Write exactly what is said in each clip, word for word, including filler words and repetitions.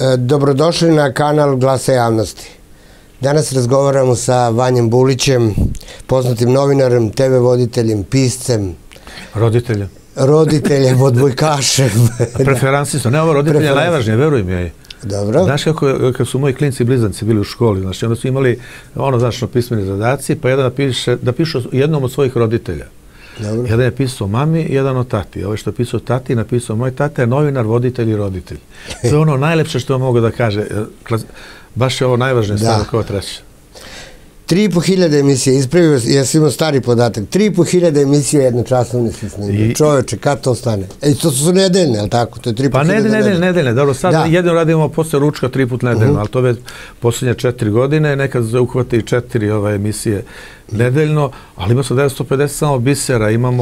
Dobrodošli na kanal Glasa javnosti. Danas razgovaramo sa Vanjom Bulićem, poznatim novinarom, te ve voditeljem, piscem. Roditeljem. Roditeljem, odbojkašem. Preferansisom. Ne, ovo roditelj je najvažnije, verujem ja. Dobro. Znaš kako, kad su moji klinci i blizanci bili u školi, znači onda su imali ono, znači, pismeni zadaci, pa jedan da piše, da pišu jednom od svojih roditelja. Dobro. Jedan je pisao mami, jedan o tati. Ovo što je pisao tati, napisao moj tata je novinar, voditelj i roditelj. To je ono najlepše što mogu da kaže. Baš je ovo najvažnije stvar kao treće. Tri i po hiljade emisije, ispravio, ja sam imao stari podatak, tri i po hiljade emisije jednočasovne se snimaju. Čoveče, kad to stane? E, to su nedeljne, ali tako? To je tri i po hiljade nedeljne. Pa nedeljne, nedeljne, dobro, sad jedino radimo posle ručka tri put nedeljno, ali to već posljednje četiri godine, nekad se uhvati i četiri emisije nedeljno, ali ima se devetsto pedeset samo bisera, imamo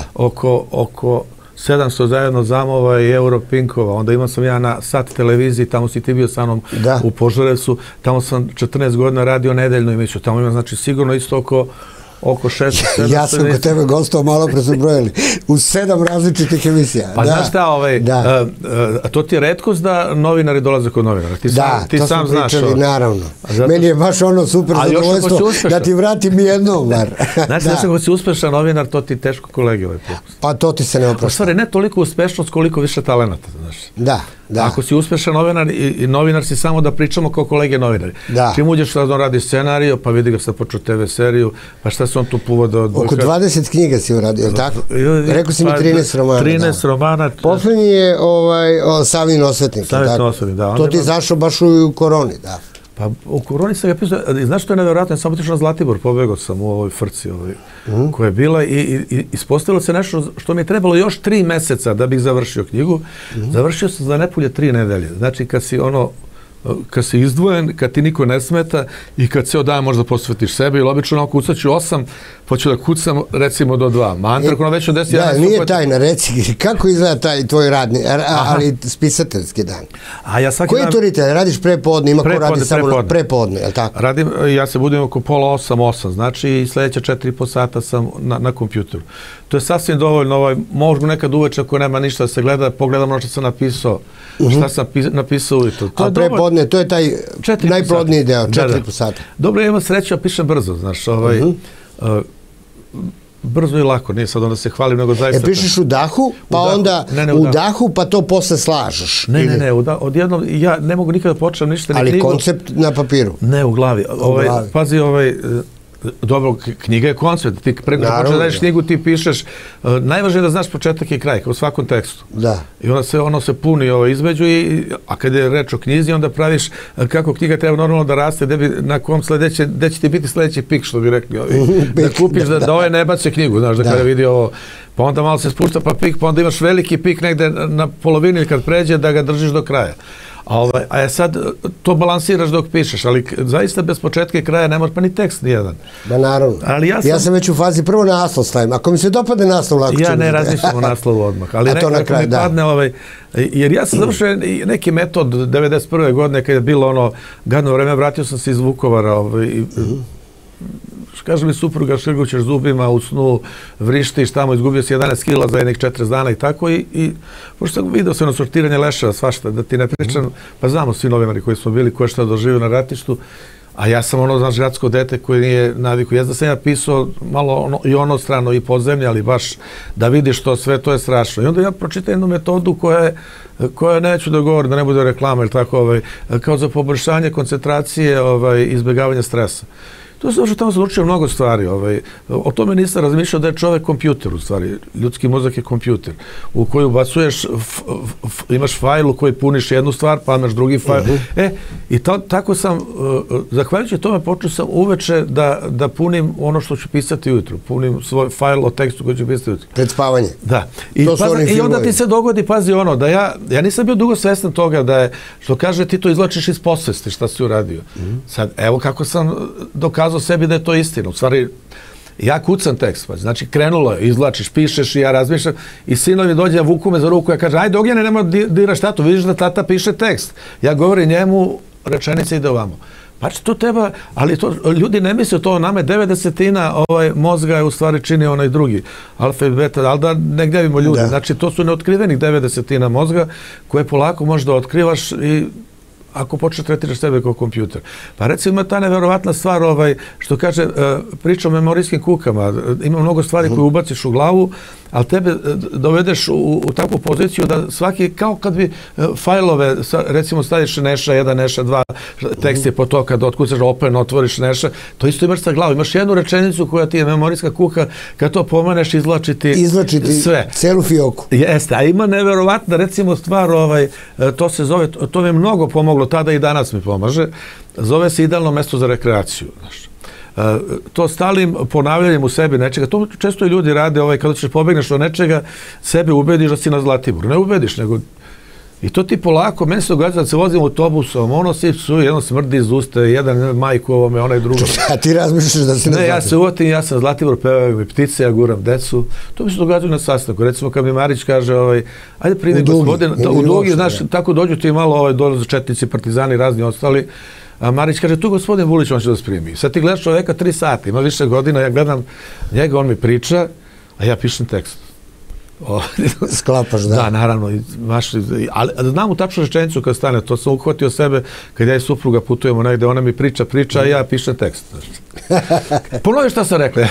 oko sedamsto zajedno zamova i Europinkova, onda imam sam ja na Sat televiziji, tamo si ti bio sa mnom u Požarevcu, tamo sam četrnaest godina radio nedeljnu emisiju, tamo imam znači sigurno isto oko oko šest sedam. Ja sam kod tebe gostao, malo pre su brojili, u sedam različitih emisija. Pa znaš šta, to ti je retkost da novinari dolaze kod novinara. Da, to smo pričali, naravno. Meni je baš ono super zadovoljstvo da ti vratim jednom, bar. Znaš, ako si uspešan novinar, to ti teško kolegi ovaj propust. Pa to ti se ne oprašta. U stvari, ne toliko uspešnost, koliko više talenata, znaš. Da. Ako si uspešan novinar i novinar si samo da pričamo kao kolege novinari. Čim uđeš da on radi scenariju, pa vidi ga sad počeo te ve seriju, pa šta se on tu puva da odbojka. Oko dvadeset knjiga si uradio, ili tako? Rekao si mi trinaest romana. trinaest romana. Poslednji je Savin osvetnik. Savin osvetnik, da. To ti je zašao baš u koroni, da. Pa u koroni sam ga pisao, znaš što je nevjerojatno, ja sam otišao na Zlatibor, pobegao sam u ovoj frci koja je bila i ispostavilo se nešto što mi je trebalo još tri meseca da bih završio knjigu. Završio sam za nepulje tri nedelje. Znači kad si ono, kad si izdvojen, kad ti niko ne smeta i kad ceo dan možda posvetiš sebi, ili obično ono kucat ću osam, poću da kucam recimo do dva. Mantra, ono već od deset... Da, nije tajna, reci, kako izgleda taj tvoj radni, ali spisateljski dan? Koji je to ritel? Radiš prepodne, ima ko radi samo prepodne, je li tako? Radim, ja se budim oko pola osam, osam, znači i sledeća četiri i po sata sam na kompjuteru. To je sasvim dovoljno, možda nekad uveče ako nema ništa da se gleda, pogledam ono što sam napisao, šta sam napisao ujutro. A prepodne, to je taj najplodniji deo, četiri i po sata. Dobro, imam sreću, ja pišem brzo, znaš, brzo i lako, nije sad onda se hvalim, nego zaista... E, pišeš u dahu, pa onda u dahu, pa to posle slažeš? Ne, ne, ne, odjednom, ja ne mogu nikada počnem ništa, ni knjigu... Ali koncept na papiru? Ne, u glavi. Pazi, ovaj... Dobro, knjiga je koncept. Ti preko počeš da daješ knjigu, ti pišeš. Najvažnije je da znaš početak i kraj, kao u svakom tekstu. Da. I ono se puni između, a kad je reč o knjizi, onda praviš kako knjiga treba normalno da raste, na kom sledeće, gde će ti biti sledeći pik, što bi rekli. Da kupiš, da ovaj ne bace knjigu, znaš, da kada vidi ovo, pa onda malo se spušta pa pik, pa onda imaš veliki pik negde na polovini kad pređe da ga držiš do kraja. A sad to balansiraš dok pišeš, ali zaista bez početka i kraja ne može pa ni tekst nijedan. Ba naravno. Ja sam već u fazi prvo naslov stavim. Ako mi se dopadne naslov, lako ću... Ja ne razmišljam o naslovu odmah. A to na kraju, da. Jer ja sam završio neki metod devedeset prve godine kad je bilo ono gadno vreme, vratio sam se iz Vukovara i kaže mi supruga, šrgućeš zubima, u snu vrištiš tamo, izgubio si jedanaest kila za jednih četrdeset dana i tako i pošto sam vidio se ono sortiranje leševa, svašta, da ti ne pričam, pa znamo svi novinari koji smo bili, ko je šta doživio na ratištu, a ja sam ono, znaš, gradsko dete koji nije naviku. Ja sam ja pisao malo i ono strano i podzemlje, ali baš da vidiš to sve, to je strašno. I onda ja pročitam jednu metodu koja je, koja neću da govorim, da ne bude reklama ili tako, kao za poboljšanje koncentracije, izbjegavanja stresa. To se tamo se učio mnogo stvari. O tome nisam razmišljao da je čovek kompjuter, u stvari. Ljudski mozak je kompjuter u koji ubacuješ, imaš fajl u koji puniš jednu stvar, pa imaš drugi fajl. E, i tako sam, zahvaljujući tome, počeo sam uveče da punim ono što ću pisati ujutru. Punim svoj fajl o tekstu koji ću pisati ujutru. Pred spavanje. Da. I onda ti se dogodi, pazi ono, da ja, ja nisam bio dugo svestan toga da je, što kaže, ti to izvlačiš iz posvesti šta si uradio. Sad, evo kako sam dokazao sebi da je to istina. U stvari, ja kucam tekst, znači krenulo je, izvlačiš, pišeš i ja razmišljam i sinovi dođe, vuku me za ruku, ja kažem, ajde Ognjene, nema diraš tatu, vidiš da tata piše tekst. Ja govorim njemu, rečenica ide ovamo. Pa to treba, ali ljudi ne misle to, nama je devet desetina mozga je u stvari čini onaj drugi, alfa i beta, ali da ne gnjavimo ljudi. Znači, to su neotkrivenih devet desetina mozga koje polako možeš da otkrivaš i ako počne tretiraš sebe kao kompjuter. Pa recimo ima ta neverovatna stvar, ovaj, što kaže, priča o memorijskim kukama. Ima mnogo stvari koje ubaciš u glavu, ali tebe dovedeš u, u takvu poziciju da svaki, kao kad bi fajlove, recimo staviš neša jedan, neša dva, tekst je po to kad otkucaš open, otvoriš neša, to isto imaš sa glavom. Imaš jednu rečenicu koja ti je memorijska kuka, kad to pomeneš, izvlači ti izvlačiti sve. Celu fioku. Jeste, a ima neverovatna, recimo, stvar, ovaj, to se zove, to mi je mnogo pomoglo, tada i danas mi pomaže, zove se idealno mesto za rekreaciju, znaš. To stalnim ponavljanjem u sebi nečega, to često i ljudi rade, ovaj, kada ćeš pobegneš od nečega, sebe ubediš da si na Zlatiboru. Ne ubediš, nego i to ti polako, meni se događa da se vozim autobusom, ono svi psuje, jedno smrdi iz usta, jedan majku ovome, onaj drugo. A ti razmišljaš da si na Zlatiboru? Ne, ja se uvatim, ja sam Zlatibor, pevaju mi ptice, ja guram decu. To mi se događa na sastanku. Recimo, kad mi Marić kaže, ovaj, ajde primi gospodin, u Dugi, znaš, tako dođu ti malo, ovaj, dolaze četnici, partizani, razni ostali. A Marić kaže, tu gospodin Vulić, on će da vas primi. Sad ti gledaš čoveka tri sata, ima više godina, ja gledam njega, on mi priča, a ja pišem tekst. Sklapaš, da. Da, naravno. Ali znam u tačnu rečenicu kad stane, to sam uhvatio sebe, kad ja i supruga putujemo negde, ona mi priča, priča, a ja pišem tekst. Ponovi šta sam rekla.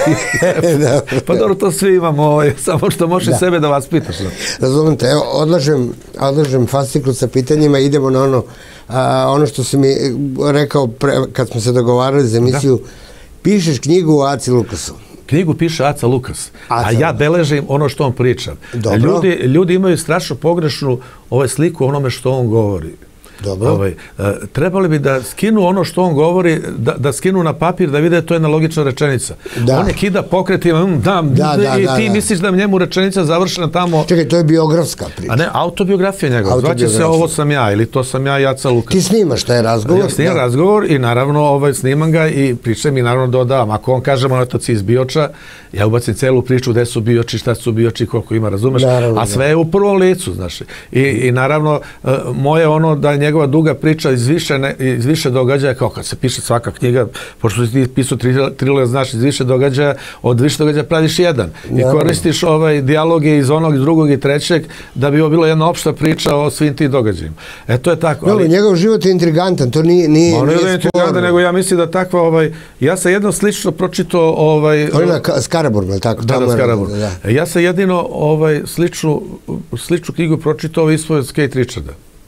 Pa dobro, to svi imamo, samo što možeš sebe da vas pitaš. Razumem te, evo, odlažem, odlažem fasciklu sa pitanjima, idemo na ono, ono što si mi rekao kad smo se dogovarali za emisiju, pišeš knjigu o Aci Lukasu. Knjigu piše Aca Lukas, a ja beležim ono što on priča. Ljudi, ljudi imaju strašno pogrešnu ovaj sliku onome što on govori. Dobro. Ovaj, trebali bi da skinu ono što on govori, da, da skinu na papir, da vide to je jedna logična rečenica. Da. On je kida pokretima, mm, da, da, da, i ti da, misliš da njemu rečenica završena tamo... Čekaj, to je biografska priča. A ne, autobiografija njegova. Zvaće se Ovo sam ja, ili To sam ja i Aca Lukas. Ti snimaš taj razgovor? Ja snimam razgovor i naravno ovaj, snimam ga i pričam i naravno dodavam. Ako on kaže monotac iz Bioča, ja ubacim celu priču gde su Bioči, šta su Bioči, koliko ima, razumeš? Naravno, a sve je u prvom licu, znaš. I, i naravno, moje ono da njegova duga priča iz više, ne, iz više događaja, kao kad se piše svaka knjiga, pošto ti pisao trilog, znaš, iz više događaja, od više događaja praviš jedan. I koristiš ovaj dijaloge iz onog, iz drugog i trećeg, da bi ovo bilo jedna opšta priča o svim ti događajima. E, to je tako. Ali... Njegov život je intrigantan, to nije, nije, ono nije je intrigantan, nego ja mislim da takva, ovaj, ja sam jedno slično pročitao, ovaj... On je na Skaraborgu, je tako? Da, na Skaraborgu. Ja sam jedino, ovaj, sličnu, sličnu knjigu pročitao Ispoved Kate Richarda.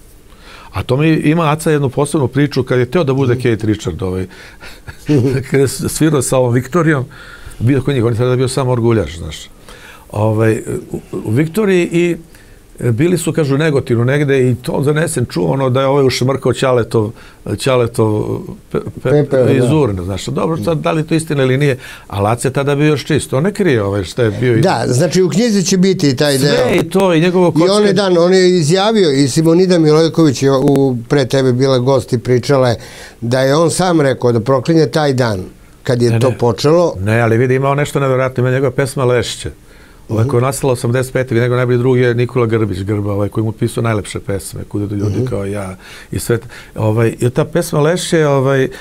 A to mi ima Aca jednu posebnu priču kad je teo da bude Kate Richard, ovaj, kada je svirao sa ovom Viktorijom, bio kod njih, on je tada bio samo orguljaš, znaš. Ovaj, u, u Viktoriji i bili su, kažu, Negotinu negde i to zanesen čuo ono da je ovaj ušmrkao Ćaletov, Ćaletov pe, pe, pe, izurno, znaš. Dobro, sad, da li to istina ili nije, ali Aca je tada bio još čist, on ne krije ovaj što je bio. Da, znači u knjizi će biti taj deo. Sve i to i njegovo kocke. I on je dan, on je izjavio i Simonida Milojković je u, pre tebe bila gost i pričala je da je on sam rekao da proklinje taj dan kad je ne, to ne. počelo. Ne, ali vidi, imao nešto nevjerojatno, ima njegova pesma Lešće. Ovaj koji je nastala osamdeset pete. Njegov najbolji drug je Nikola Grbić Grba, ovaj koji mu pisao najlepše pesme, Kuda do ljudi kao ja i sve. Ovaj, i ta pesma Lešće ovaj, e,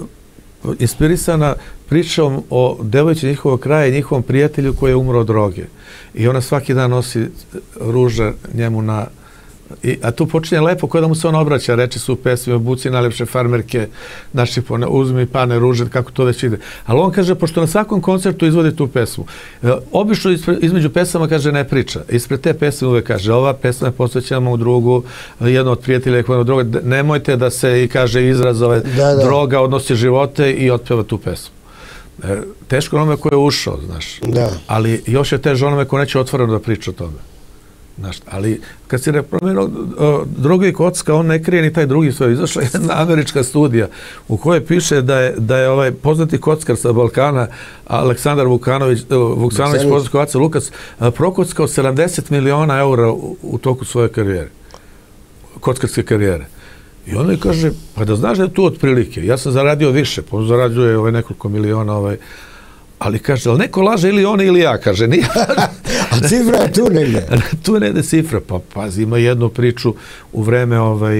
inspirisana pričom o devojci njihovog kraja i njihovom prijatelju koji je umro od droge. I ona svaki dan nosi ruže njemu na... I, a tu počinje lepo kada mu se on obraća, reči su u pesmi, obuci najlepše farmerke, naši pone, uzmi pane ruže, kako to već ide. Ali on kaže, pošto na svakom koncertu izvodi tu pesmu, e, obično ispred, između pesama kaže ne priča. Ispred te pesme uvek kaže, ova pesma je posvećena mom drugu, jedno od prijatelja je droga, nemojte da se i kaže izraz ove da, da. droga odnosi živote i otpeva tu pesmu. E, teško onome ko je ušao, znaš. Da. Ali još je teže onome ko neće otvoreno da priča o tome. Znaš, ali kad si repromenuo droga i kocka, on ne krije ni taj drugi svoj. Izašla je jedna američka studija u kojoj piše da je, da je ovaj poznati kockar sa Balkana, Aleksandar Vukanović, Vuksanović, poznat kao Aca Lukas, prokockao sedamdeset miliona eura u, u toku svoje karijere, kockarske karijere. I on mi kaže, pa da znaš da je tu otprilike, ja sam zaradio više, pa on zarađuje ovaj nekoliko miliona, ovaj, ali kaže, ali neko laže ili on ili ja, kaže, nije. A cifra je tu negde? Tu je negde cifra, pa pazi, ima jednu priču u vreme, ovaj...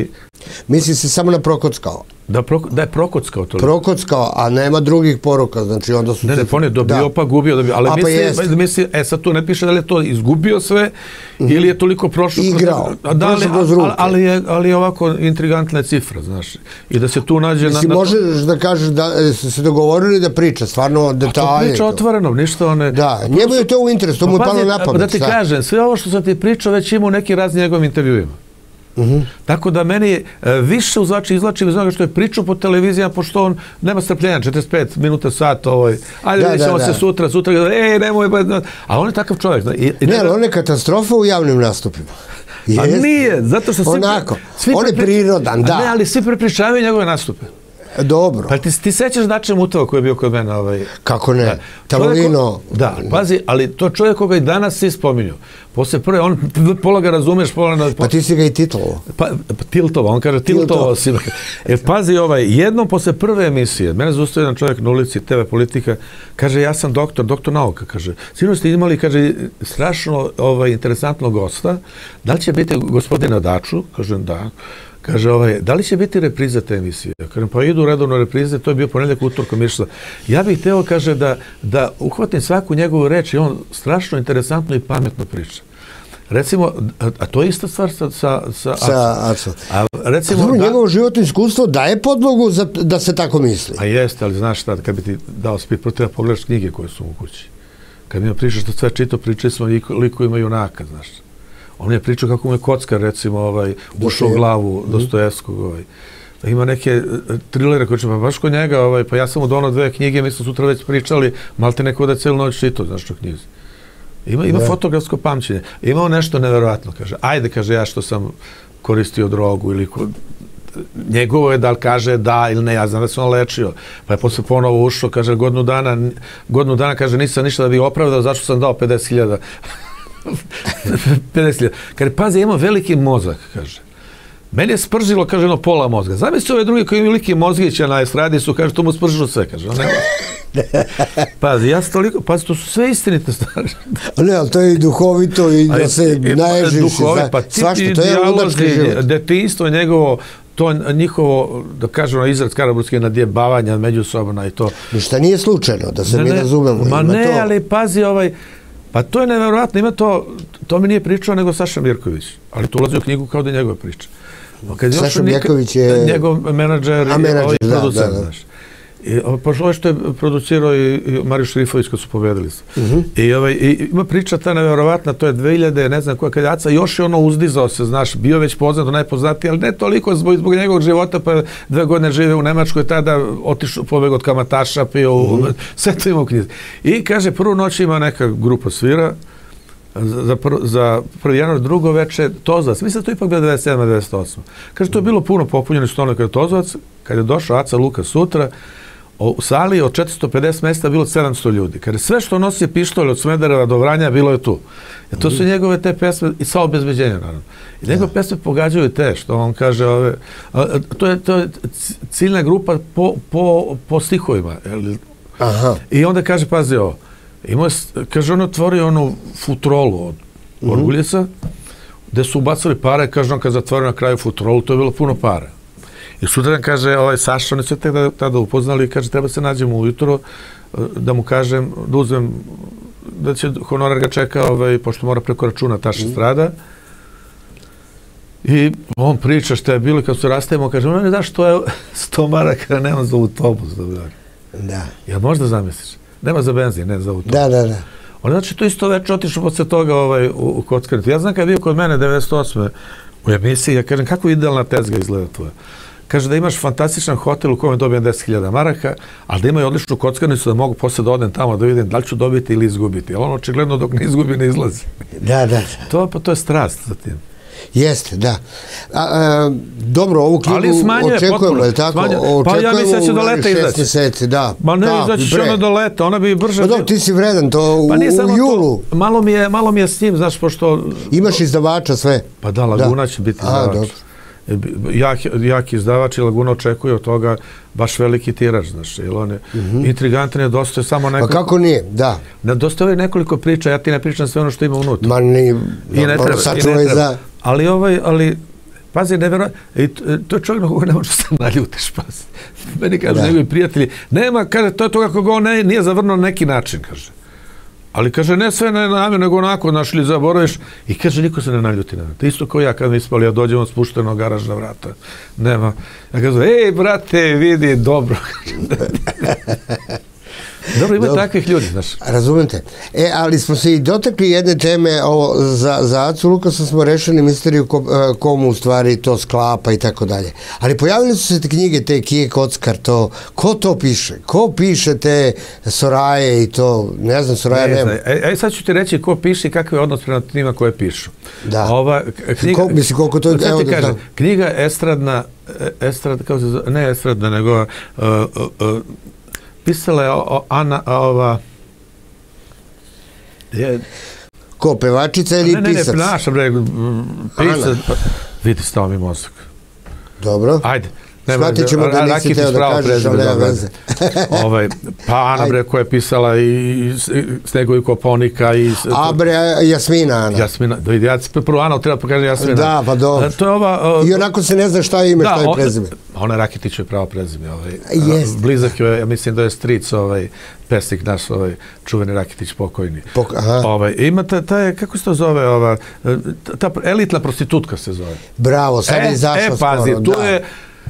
Misli se samo na prokockao. Da, proko, da je prokockao to. Prokockao, a nema drugih poruka, znači onda su... Ne, ne, on je dobio pa gubio, dobio, ali pa misli, misli, e sad tu ne piše da li je to izgubio sve mm-hmm. ili je toliko prošlo... Igrao, da, prošlo kroz ruke. Ali je, ali je ovako intrigantna cifra, znaš, i da se tu nađe... Mislim, na, na možeš to... da kažeš da su se dogovorili da priča, stvarno detalje. A to priča otvoreno, ništa one... Da, njemu je to u interesu, to mu je palo na pamet. Da ti kažem, sve ovo što sam ti pričao već ima u neki razni njegovim intervjuima. Uh-huh. Tako da meni više uzlači izlači iz onoga što je pričao po televizijama, pošto on nema strpljenja, četrdeset pet minuta, sat, ovaj, ajde da, vidimo da, se da. sutra, sutra, ej, nemoj, a on je takav čovjek. I, i ne, ali on je katastrofa u javnim nastupima. A nije, zato što svi... Onako, svi on je prirodan, da. Ne, ali svi prepričavaju njegove nastupe. Dobro. Pa ti, ti sećaš Dače Mutava koji je bio kod mene? Ovaj, kako ne? Da. Tavolino. Da, pazi, ali to čovjek koga i danas svi spominju. Posle prve, on pola ga razumeš, pola... Na, pa ti si ga i titlovao. Pa, pa tiltovao, on kaže tiltovao si. E, pazi, ovaj, jednom posle prve emisije, mene zaustavio jedan čovjek na ulici, te ve Politika, kaže, ja sam doktor, doktor nauka, kaže, sino ste imali, kaže, strašno ovaj, interesantnog gosta, da li će biti gospodina Daču? Kažem, da. Kaže, ovaj, da li će biti repriza te emisije? Kažem, pa idu redovno reprize, to je bio ponedjeljak, utorka, mišla. Ja bih hteo, kaže, da, da uhvatim svaku njegovu reč i on strašno interesantno i pametno priča. Recimo, a, a to je ista stvar sa, sa, sa, sa Acom. A recimo, a da, njegovo životno iskustvo daje podlogu za, da se tako misli. A jeste, ali znaš šta, kad bi ti dao spit, protiv pogledaš knjige koje su u kući. Kad mi pričaš što sve čito, pričali smo likovima junaka, znaš. On je pričao kako mu je kockar, recimo, ovaj, ušao u glavu Dostojevskog. Ovaj. Ima neke trilere koje će, pa baš kod njega, ovaj, pa ja sam mu donao dve knjige, mi smo sutra već pričali, malo te neko da je cijelu noć čitao, znaš što knjizi. Ima, ima fotografsko pamćenje. Ima on nešto neverovatno, kaže. Ajde, kaže, ja što sam koristio drogu ili ko... njegovo je da li kaže da ili ne, ja znam da se on lečio. Pa je posle ponovo ušao, kaže, godinu dana, godinu dana, kaže, nisam ništa da bih opravdao, zašto sam dao pedeset hiljada. pedeset hiljada. Kaže, pazi, imam veliki mozak, kaže. Meni je spržilo, kaže, ono pola mozga. Zamisli ove druge koji imaju veliki mozgića na estradi su, kaže, to mu spržilo sve, kaže. Pazi, ja sam toliko, pazi, to su sve istinite stvari. Ne, ali to je i duhovito i da se naježiš. Pa ti dijalozi, detinjstvo njegovo, to njihovo, da kažemo, izraz karaburski nadjebavanja međusobno i to. Ništa nije slučajno, da se mi razumemo. Ma ne, ali pazi, ovaj, pa to je nevjerojatno, ima to, to mi nije pričao nego Saša Mirković, ali to ulazi u knjigu kao da je njegova priča. Saša Mirković je... Njegov menadžer i producent, znaš. Pa ovo što je producirao i Mariju Šrifović kad su pobedili. I ima priča ta nevjerovatna, to je dve hiljade, ne znam koja kad je Aca, još je ono uzdizao se, znaš, bio već poznat, najpoznatiji, ali ne toliko zbog njegovog života, pa dve godine žive u Nemačkoj, tada otišao pobeg od kamataša, pio, sve to ima u knjizi. I kaže, prvu noć ima neka grupa svira, za prvi januar, drugo veče, Tozovac. Mislim da to ipak bilo devedeset sedma devedeset osma Kaže, to je bilo puno popunjeno stolno kada je Tozovac, kad je došao Aca Luka sutra, u sali od četiristo pedeset mesta bilo sedamsto ljudi. Kaže, sve što nosi je pištolj od Smedereva do Vranja, bilo je tu. Jer to su njegove te pesme, i sa obezbeđenja, naravno. I njegove pesme pogađaju te, što on kaže, ove, to je, to je ciljna grupa po, po, po stihovima. Aha. I onda kaže, pazi ovo, imao, kaže, on otvorio onu futrolu od Orguljeca, gde su ubacili pare, kaže, on kad zatvorio na kraju futrolu, to je bilo puno para. I sutradan kaže, ovaj Saša, oni su tek tada upoznali i kaže, treba se nađemo ujutro, da mu kažem, da uzmem, da će honorar ga čeka, ovaj, pošto mora preko računa taša strada. I on priča šta je bilo, kad se rastajemo, kaže, on ne daš to je sto maraka, nema za autobus. Da. Jel možda zamisliš? Nema za benzin, ne za autobus. Da, da, da. On znači to isto već otišao posle toga ovaj, u, u kockarnicu. Ja znam kad je bio kod mene devedeset osme u emisiji, ja kažem, kako idealna tezga izgleda tvoja? Kaže da imaš fantastičan hotel u kojem dobijem deset hiljada maraka, ali da imaju odličnu kockarnicu da mogu posle da odem tamo da vidim da li ću dobiti ili izgubiti. Ali on očigledno dok ne izgubi ne izlazi. Da, da. To, pa to je strast za tim. Jeste, da. A, a, dobro, ovu knjigu očekujemo, je tako? Očekujemo pa ja mislim da će do leta izaći. Meseci, da. Ma ne, izaći će ona do leta, ona bi brže... Pa dobro, ti si vredan, to u, pa u julu. To, malo, mi je, malo mi je s njim, znaš, pošto... Imaš izdavača sve? Pa da, Laguna da. Će biti izdavač. A, dobro. Jak, jak izdavač i Laguna očekuje od toga baš veliki tiraž, znaš, jer on je mm-hmm. intrigantan je, dosta je samo nekoliko... Pa kako nije, da. Ne, dosta je nekoliko priča, ja ti ne pričam sve ono što ima unutra. Ma ni, I ne treba, sačuvaj za... Ali ovaj, ali Pazi, nevjerojatno, to je čovjek na koga ne može se naljutiš, pazi. Meni kaže, njegovi prijatelji, nema, kaže, to je to kako ga on nije zavrnuo na neki način, kaže. Ali kaže, ne sve ne namjer, nego onako, znaš li, zaboraviš. I kaže, niko se ne naljuti na to. Isto kao ja, kad mi ispali, ja dođem od spuštenog garažna vrata. Nema. Ja kažem, ej, brate, vidi, dobro. Dobro, ima takvih ljudi, znaš. Razumem te. E, ali smo se i dotakli jedne teme, ovo, za, za Acu Lukasa smo rešili misteriju ko, komu u stvari to sklapa i tako dalje. Ali pojavili su se te knjige, te Kije Kockar, to, ko to piše? Ko piše te Soraje i to, ne znam, Soraja ne nema. E, e, sad ću ti reći ko piše i kakav je odnos prema njima koje pišu. Da. Ova, knjiga, ko, misli, koliko to... Sad ti kažem, knjiga estradna, estrad, kao se zove, ne estradna, nego... Uh, uh, uh, pisala je Ana, ova... Je, ko, pevačica ili pisac? Ne, ne, naša, bre, pisac. Vidi, stao mi mozak. Dobro. Ajde. Shvatit ćemo da nisi teo da kažeš, ali nema veze. ovaj, pa Ana, bre, koja je pisala i Snegu i Koponika i... A, bre, Jasmina, Ana. Jasmina, da vidi, ja prvo Ana, treba pokažem Jasmina. Da, pa dobro. To je ova... I onako se ne zna šta je ime, šta je prezime. Ona je Rakitiću je pravo prezime. Ovaj, Jest. Blizak je, ja mislim da je stric, ovaj, pesnik naš, ovaj, čuveni Rakitić pokojni. Pok, aha. Ovaj, ima ta, ta je, kako se to zove, ova, ta elitna prostitutka se zove. Bravo, sad je izašla skoro. E, pazi, tu je...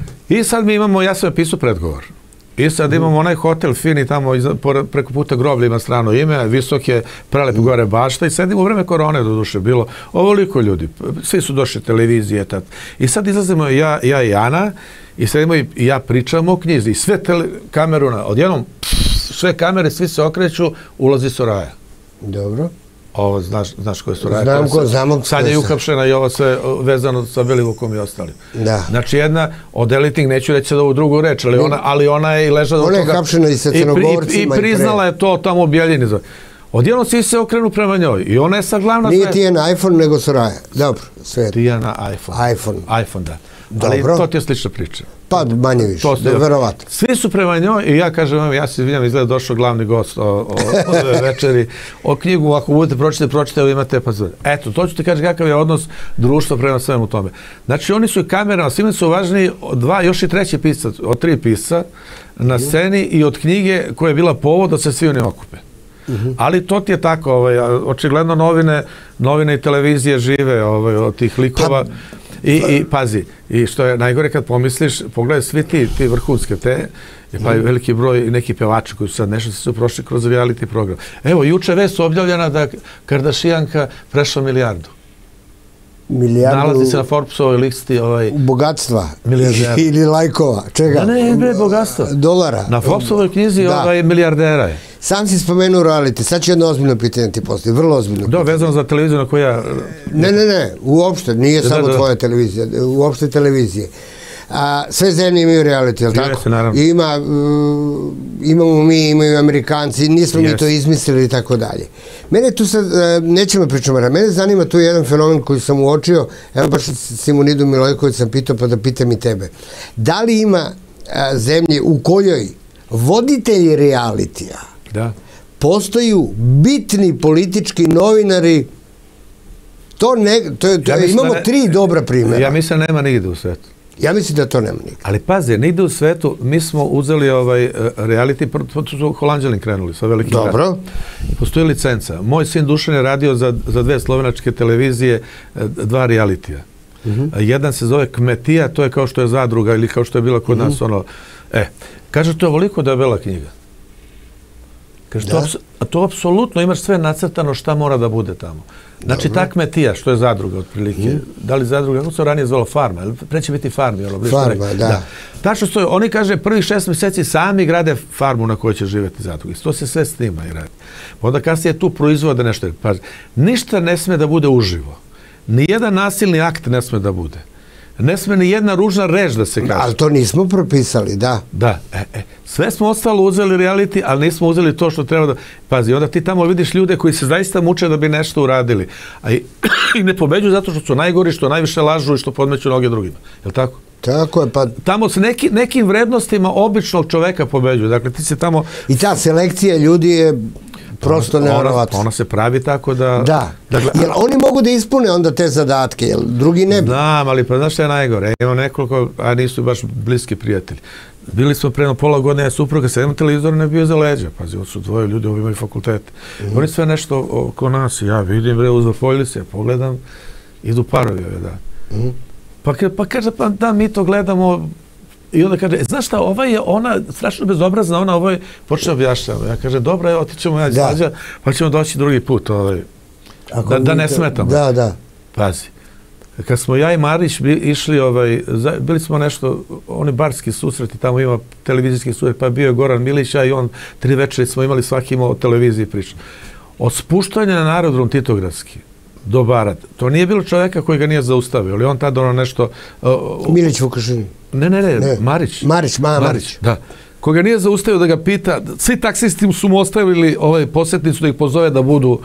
I sad mi imamo, ja sam pisao predgovor. I sad imamo onaj hotel fini tamo preko puta groblja ima strano ime, visoke, prelepe gore bašta i sedimo u vreme korone do duše bilo ovoliko ljudi. Svi su došli televizije tad. I sad izlazimo ja, ja i Ana i sedimo i ja pričamo o knjizi. I sve tele, kameru, odjednom sve kamere, svi se okreću, ulazi Soraja. Dobro. Ovo, znaš, znaš koje su Soraja. Znam ko, znamo. Sad je uhapšena i ovo sve vezano sa Belivukom i ostalim. Da. Znači jedna od elitnih, neću reći da ovu drugu reč, ali ona, ali ona je i ležala od toga. Ona je hapšena i sa crnogorcima. I, i, i priznala je to tamo u Bjeljini. Odjednom svi se okrenu prema njoj i ona je sad glavna... Nije Tijana iPhone, nego Soraja. Dobro, sve. Tijana iPhone. iPhone. iPhone, da. Dobro. Ali to ti je slična priča. Pa manje više, verovatno. Svi su prema njoj i ja kažem, ja se izvinjam, izgleda došao glavni gost o, o, ove večeri, o knjigu, ako budete pročitati, pročitati, imate pa zove. Eto, to ću ti kaži kakav je odnos društva prema svemu tome. Znači, oni su i kamerama, svima su važniji od dva, još i treći pisac, od tri pisca na sceni i od knjige koja je bila povod da se svi oni okupe. Uh-huh. Ali to ti je tako, ovaj, očigledno novine, novine i televizije žive ovaj, od tih likova. Pa, I, I pazi, i što je najgore kad pomisliš, pogledaj svi ti, ti vrhunske te, pa je veliki broj neki pevači koji su sad nešto su prošli kroz reality program. Evo, juče vest objavljena da Kardashianka prešla milijardu. Milijardu... Nalazi se na Forbesovoj listi ovaj... Bogatstva. Milijardera. Ili lajkova. Čega? Da ne, bre, bogatstva. Dolara. Na Forbesovoj knjizi da. ovaj milijardera je. Sam si spomenuo reality. Sad ću jedno ozbiljno pitanje ti postoji. Vrlo ozbiljno pitanje. Da, vezano za televiziju na koju ja... Ne, ne, ne. Uopšte. Nije da, samo da, da. tvoja televizija. Uopšte televizije. A, sve zemlje imaju reality, je li tako? Jeste, naravno. Ima, uh, imamo mi, imaju Amerikanci, nismo Jeste. mi to izmislili i tako dalje. Mene tu sad, uh, nećemo pričamo, mene zanima tu jedan fenomen koji sam uočio, evo baš Simonidu Milojković sam pitao pa da pitam i tebe. Da li ima uh, zemlje u kojoj voditelji realitija da. postaju bitni politički novinari? To ne, to, to, ja imamo ne, tri dobra primjera. Ja mislim da nema nigde u svetu. Ja mislim da to nema nikad. Ali pazi, nigde u svetu, mi smo uzeli ovaj reality, to su Holanđani krenuli sa velikim Dobro. radom. Postoji licenca. Moj sin Dušan je radio za, za dve slovenačke televizije dva realitija. Uh-huh. Jedan se zove Kmetija, to je kao što je Zadruga ili kao što je bila kod uh-huh. nas ono... E, kaže, to je ovoliko debela knjiga. Kaže, da. to, to apsolutno imaš sve nacrtano šta mora da bude tamo. Znači, ta Kmetija, što je Zadruga otprilike, mm. da li Zadruga, kako se ranije zvalo Farma, ili preće biti Farmi? Ono, farma, da. da. Tačno stoji, oni kaže, prvih šest mjeseci sami grade farmu na kojoj će živjeti Zadruga. To se sve snima i radi. Onda kasnije tu proizvode nešto. Pa, ništa ne sme da bude uživo. Nijedan nasilni akt ne sme da bude. Ne sme ni jedna ružna reč da se kaže. Ali to nismo propisali, da. Da, e, e. Sve smo ostalo uzeli reality, ali nismo uzeli to što treba da... Pazi, onda ti tamo vidiš ljude koji se zaista muče da bi nešto uradili. A i, i ne pobeđuju zato što su najgori, što najviše lažu i što podmeću noge drugima. Je li tako? Tako je, pa... Tamo se neki, nekim vrednostima običnog čoveka pobeđuju. Dakle, ti se tamo... I ta selekcija ljudi je... prosto nevjerovatno. Ona se pravi tako da... Da, jer oni mogu da ispune onda te zadatke, jer drugi ne bi. Znam, ali pa znaš što je najgore? Imam nekoliko, a nisu baš bliski prijatelji. Bili smo pre pola godine, ja supruga, sedam televizora ne bio za leđa. Pazi, ovo su dvoje ljudi, ovi imaju fakultete. Oni sve nešto oko nas, ja vidim, bre, uzapojili se, pogledam, idu parovi ove, da. Pa kaže, pa da, mi to gledamo, i onda kaže, znaš šta, ova je ona strašno bezobrazna, ona ovo je, počne objašnjava. Ja kaže, dobro, otićemo ja iz leđa, pa ćemo doći drugi put, da ne smetamo. Da, da. Pazi. Kad smo ja i Marić išli, bili smo nešto, oni barski susreti, tamo ima televizijski susret, pa bio je Goran Milić, a i on, tri večeri smo imali, svaki imao televiziji priča. Od spuštanja na aerodrom Titogradski do Barat, to nije bilo čovjeka koji ga nije zaustavio, ali on tada ono nešto... Milić Vukašin. Ne, ne, ne, Marić. Marić, Marić. Da. Koga nije zaustavio da ga pita, svi taksisti su mu ostavili posjetnicu da ih pozove da budu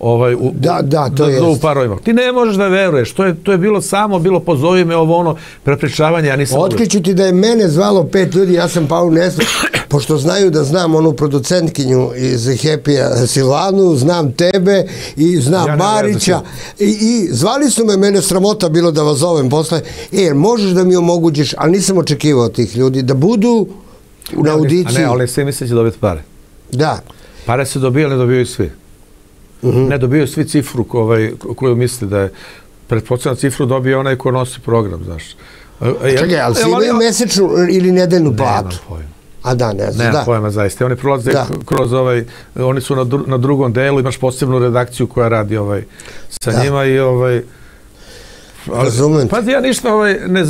u parovima. Ti ne možeš da veruješ, to je bilo samo, bilo pozovi me ovo ono prepričavanje, ja nisam... Otkriću ti da je mene zvalo pet ljudi, ja sam pao u nesvest, pošto znaju da znam onu producentkinju iz Happy-a Silvanu, znam tebe i znam Marića i zvali su me, mene sramota bilo da vas zovem posle, e, možeš da mi omogućiš, ali nisam očekivao tih ljudi, da budu na audiciji. Ne, ali svi misle će dobiti pare. Da. Pare se dobije, ali ne dobijaju svi. Ne dobijaju svi cifru koju misli da je, pretpostavljena cifru dobije onaj ko nosi program, znaš. Čekaj, ali svi imaju mesečnu ili nedeljnu platu? Nemam pojma. A da, ne znam, da. Nemam pojma, zaista. Oni prolaze kroz ovaj, oni su na drugom delu, imaš posebnu redakciju koja radi sa njima i ovaj... Razumem. Pazi, ja ništa ovaj, ne...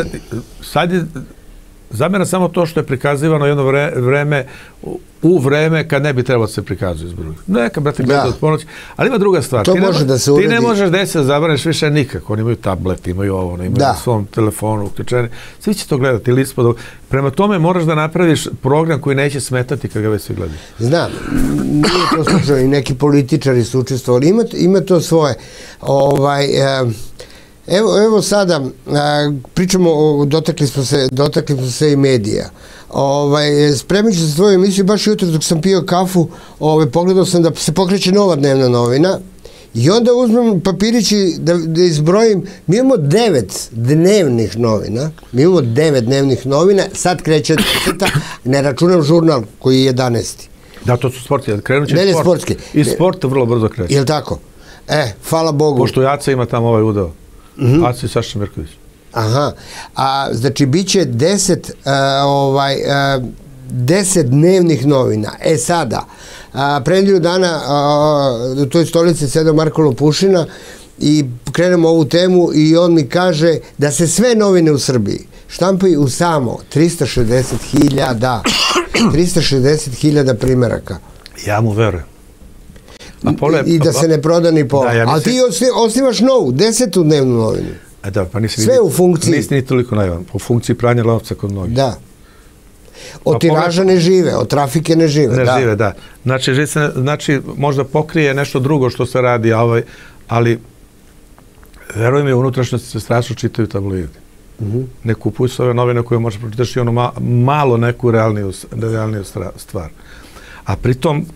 Sad je... Zamjera samo to što je prikazivano jedno vreme, u vreme kad ne bi trebalo se prikazuje izbor. Neka, brate, gleda od ponoći. Ali ima druga stvar. To može da se uredi. Ti ne možeš da se zabraneš više nikako. Oni imaju tablet, imaju ovo, imaju na svom telefonu uključeni. Svi će to gledati ili ispod. Prema tome moraš da napraviš program koji neće smetati kad ga već svi gledaju. Znam, nije to slučajno i neki političari su učestvovali. Ima to svoje. Ovaj... Evo, evo sada, pričamo, dotakli smo se, dotakli smo se i medija. Spremit ću se tvoju emisiju, baš jutro dok sam pio kafu, pogledao sam da se pokreće nova dnevna novina i onda uzmem papirići da izbrojim, mi imamo devet dnevnih novina, mi imamo devet dnevnih novina, sad kreće deseta, ne računam žurnal koji je jedanaesti. Da, to su sportski, krenut će sport. I sport vrlo brzo kreće. Je li tako? E, hvala Bogu. Pošto Jaca ima tamo ovaj udeo. Aca i Saša Mirković. Aha, a znači bit će deset, ovaj, deset dnevnih novina. E sada, pre nedelju dana u toj stolici sedao Marko Lopušina i krenemo ovu temu i on mi kaže da se sve novine u Srbiji štampaju u samo trista šezdeset hiljada trista šezdeset hiljada primjeraka. Ja mu verujem. I da se ne proda ni pola. Ali ti osnivaš novu, desetu dnevnu novinu. Sve u funkciji. Nisi ni toliko naivan. U funkciji pranja novca kod mnogih. Da. Od tiraža ne žive, od trafike ne žive. Ne žive, da. Znači, možda pokrije nešto drugo što se radi, ali veruj mi, unutrašnjosti se strašno čitaju tabloidi. Ne kupuju se ove novine koje možeš pročitaš i ono malo neku realniju stvar. A pritom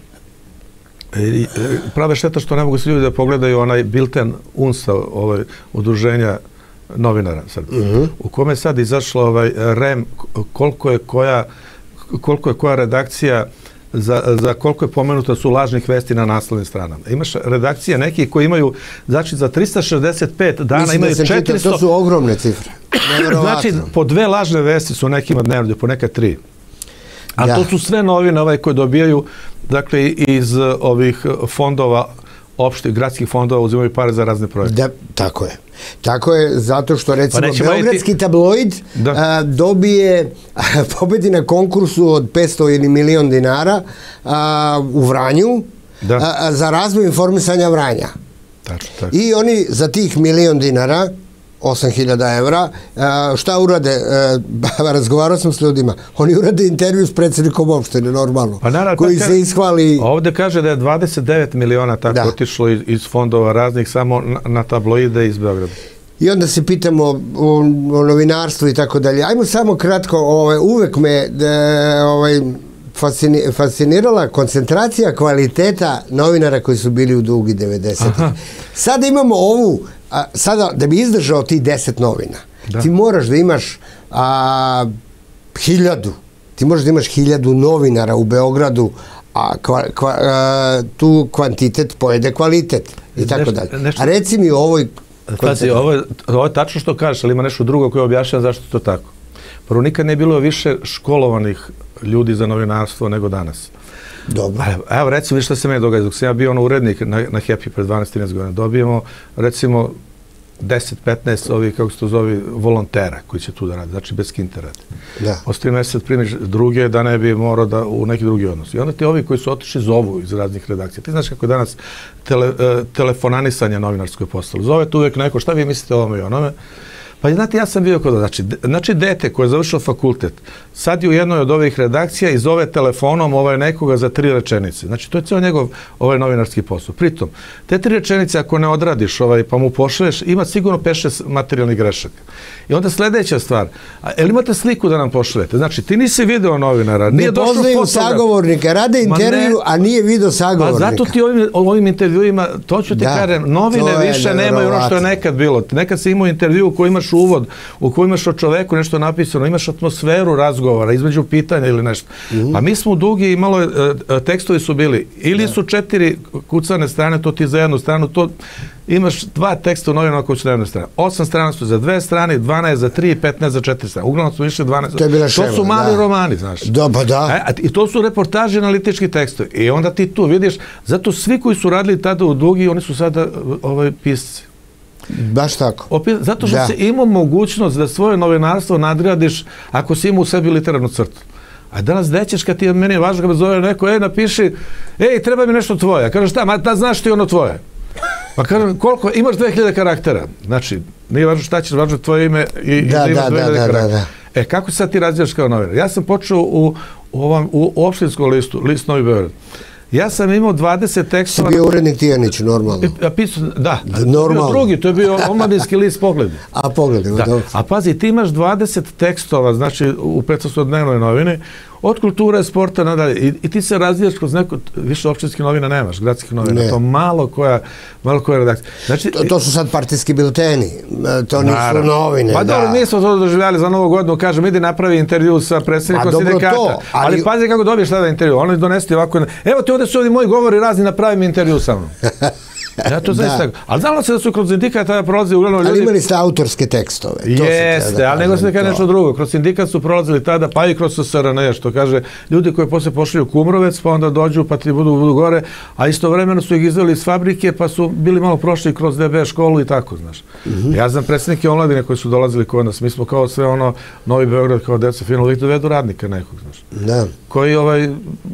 prave šteta što ne mogu svi ljudi da pogledaju onaj bilten U N S-a, udruženja novinara, u kome je sad izašlo R E M, koliko je koja koliko je koja redakcija, za koliko je pomenuta su lažnih vesti na naslovnim stranama. Imaš redakcije nekih koji imaju, znači za trista šezdeset pet dana imaju četiristo... To su ogromne cifre. Znači, po dve lažne vesti su nekima dnevno, po neka tri. A to su sve novine koje dobijaju, dakle, iz ovih fondova, opštih gradskih fondova uzimaju pare za razne projekte. Tako je. Tako je, zato što, recimo, Beogradski tabloid dobije, pobedi na konkursu od petsto ili milion dinara u Vranju za razvoj informisanja Vranja. I oni za tih milion dinara, osam hiljada evra, šta urade? Razgovarao sam s ljudima. Oni urade intervju s predsjednikom opštine, normalno, koji se ishvali... Ovdje kaže da je dvadeset devet miliona tako otišlo iz fondova raznih samo na tabloide iz Beograda. I onda se pitamo o novinarstvu i tako dalje. Ajmo samo kratko, uvek me fascini, fascinirala koncentracija kvaliteta novinara koji su bili u dugi devedesetih. Sada imamo ovu, a, sada da bi izdržao ti deset novina, da. Ti moraš da imaš a, hiljadu, ti možeš da imaš hiljadu novinara u Beogradu, a, kva, kva, a tu kvantitet pojede kvalitet i tako dalje. A reci mi o ovoj... Pazi, ovo je, ovo je tačno što kažeš, ali ima nešto drugo koje objašnjava zašto je to tako. Prvo, nikad ne je bilo više školovanih ljudi za novinarstvo nego danas. Dobro. Evo, recimo, viš šta se meni događa. Dok sam ja bio ono urednik na, na Happy pred dvanaest trinaest godina, dobijemo, recimo, deset petnaest ovih, kako se to zove, volontera koji će tu da radi, znači bez kinterata. Da. Posle tri mjeseca primiš druge da ne bi morao da u neki drugi odnos. I onda ti ovi koji su otišli zovu iz raznih redakcija. Ti znaš kako je danas tele, telefonanisanje novinarsko je postalo. Zove tu uvijek neko, šta vi mislite o ovome i onome? Pa znate, ja sam bio kod, znači, znači dete koje je završilo fakultet, sad je u jednoj od ovih redakcija i zove telefonom ovaj nekoga za tri rečenice. Znači, to je cijel njegov ovaj novinarski posao. Pritom, te tri rečenice ako ne odradiš ovaj, pa mu pošalješ, ima sigurno pet šest materijalnih grešaka. I onda sljedeća stvar, a, jel imate sliku da nam pošaljete? Znači, ti nisi video novinara, nije došao fotograf. Ne poznaju sagovornika, rade intervju, ne, a nije video sagovornika. Pa zato ti ovim, ovim intervjuima, to ću ti da, kažem, novine više nemaju ono što je nekad bilo. Nekad si imao intervju u kojoj imaš uvod, u kojoj imaš o čoveku nešto napisano, imaš atmosferu razgovora, između pitanja ili nešto. Mm. A mi smo dugi i malo, e, tekstovi su bili, ili da. Su četiri kucane strane, to ti za jednu stranu, to imaš dva teksta u novinama koji su na jednoj strani. Osam strana su za dve strane, dvanaest za tri, petnaest za četiri strane. Uglavnom su više dvanaest. To, je to su mali da. romani, znaš. Da, pa da. E, I to su reportaži analitički tekstovi. I onda ti tu vidiš, zato svi koji su radili tada u dugi, oni su sada ovaj, pisci. Baš tako. Opet, zato što da. si imao mogućnost da svoje novinarstvo nadgradiš ako si imao u sebi literarnu crtu. A danas dećeš kad ti meni je važno kad me zove neko, ej, napiši, ej, treba mi nešto tvoje. A kažeš, šta, ma, ta znaš ti ono tvoje. Pa kažem, koliko, imaš dve hiljade karaktera. Znači, nije važno šta ćeš, važno tvoje ime i, da, i da imaš dve hiljade karaktera. Da, da. E, kako sad ti razvijaš kao novinar? Ja sam počeo u, u, ovom, u opštinskom listu, list Novi Beograd. Ja sam imao dvadeset tekstova... Si bio urednik Tijanić, normalno. Ja pisao, da. Normalno. To je bio drugi, to je bio omladinski list Pogled. A Pogled, da. Dobro. A pazi, ti imaš dvadeset tekstova, znači u petstodnevnoj novini, od kulture, sporta, nadalje. I, i ti se razvijaš kroz neko, više općinskih novina nemaš, gradskih novina. Ne. To malo koja, malo koja redakcija. Znači, to, to su sad partijski bilteni, to nisu naravno. Novine. Pa dobro, mi smo to doživljali za Novu godinu, kažem, idi napravi intervju sa predsjednikom sindikata. To, ali... ali pazi kako dobiješ tada intervju. Oni donesti ovako, evo ti ovdje su ovdje moji govori razni, napravi mi intervju sa mnom. Ja to zaista tako. Ali znalo se da su kroz sindikat tada prolazi uglavnom ljudi... Ali imali ste autorske tekstove. To jeste, ali nego se kaže nešto drugo. Kroz sindikat su prolazili tada, pa i kroz S R N, što kaže, ljudi koji posle pošalju Kumrovec, pa onda dođu, pa ti budu, budu gore, a istovremeno su ih izveli iz fabrike, pa su bili malo prošli kroz D B školu i tako, znaš. Mm -hmm. Ja znam predsjednike omladine koji su dolazili kod nas. Mi smo kao sve ono, Novi Beograd, kao deca fino, uvijek dovedu radnika nekog, znaš. Da. Koji ovaj...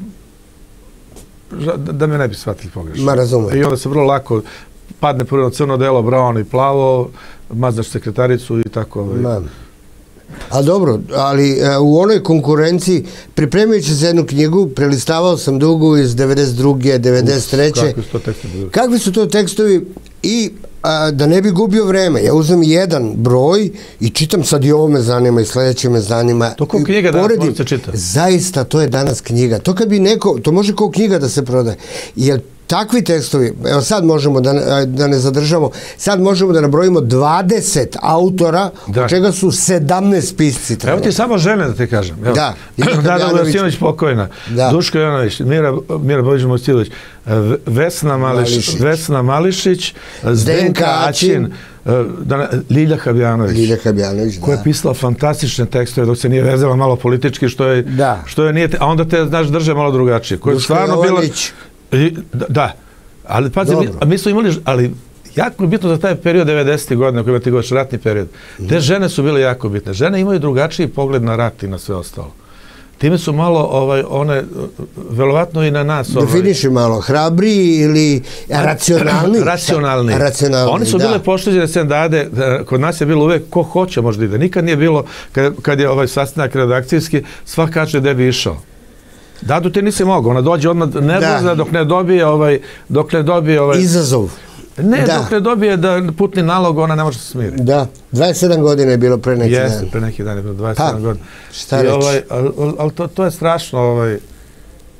da me ne bi shvatili pogrešno. Ma razumijem. I onda se vrlo lako padne prvo crno delo, brown i plavo, maznaš sekretaricu i tako. Ovaj. Ma. A dobro, ali uh, u onoj konkurenciji, pripremajući se jednu knjigu, prelistavao sam dugu iz devedeset druge, devedeset treće. Kakvi su to tekstovi? Kakvi su to tekstovi i a, da ne bi gubio vreme, ja uzmem jedan broj i čitam sad i ovo me zanima i sljedeće me zanima. To kao knjiga danas može se čita? Zaista, to je danas knjiga. To kad bi neko, to može kao knjiga da se prodaje. Jer takvi tekstovi, evo sad možemo da, da ne zadržamo, sad možemo da nabrojimo dvadeset autora, da. Od čega su sedamnaest pisci. Evo ti samo žene da ti kažem. Evo. Da. Dada Vojasinović pokojna, da. Duško Jovanović, Mira, Mira Bojić-Mojsilović, Vesna, Mališ, Mališić. Vesna Mališić, Zdenka Ačin, Lilja Habjanović, Lilja Habjanović, koja je pisala fantastične tekstove dok se nije vezala malo politički, što je, da. Što je nije, a onda te, znaš, drže malo drugačije. Koja je stvarno bila... Da, da, ali pazi, mi, mi smo imali, ali jako je bitno za taj period devedesetih godina, koji ti govoriš, ratni period, mm. te žene su bile jako bitne. Žene imaju drugačiji pogled na rat i na sve ostalo. Time su malo, ovaj, one, verovatno i na nas... Ovaj, definiši malo, hrabri ili racionalni? Racionalni. Racionalni, oni su da. Bile pošteđene sem dade, kod nas je bilo uvek ko hoće možda ide. Nikad nije bilo, kad, kad je ovaj sastanak redakcijski, svak kaže gde bi išao. Dadu ti nisi mogao, ona dođe odmah nervozna dok ne dobije ovaj, dok ne dobije ovaj... Izazov. Ne, da. Dok ne dobije da putni nalog, ona ne može se smiriti. Da, dvadeset sedam godina je bilo pre neki Jeste, dan. pre neki dan je bilo dvadeset sedam pa, godina. Šta reći? Ovaj, ali al to, to je strašno, ovaj...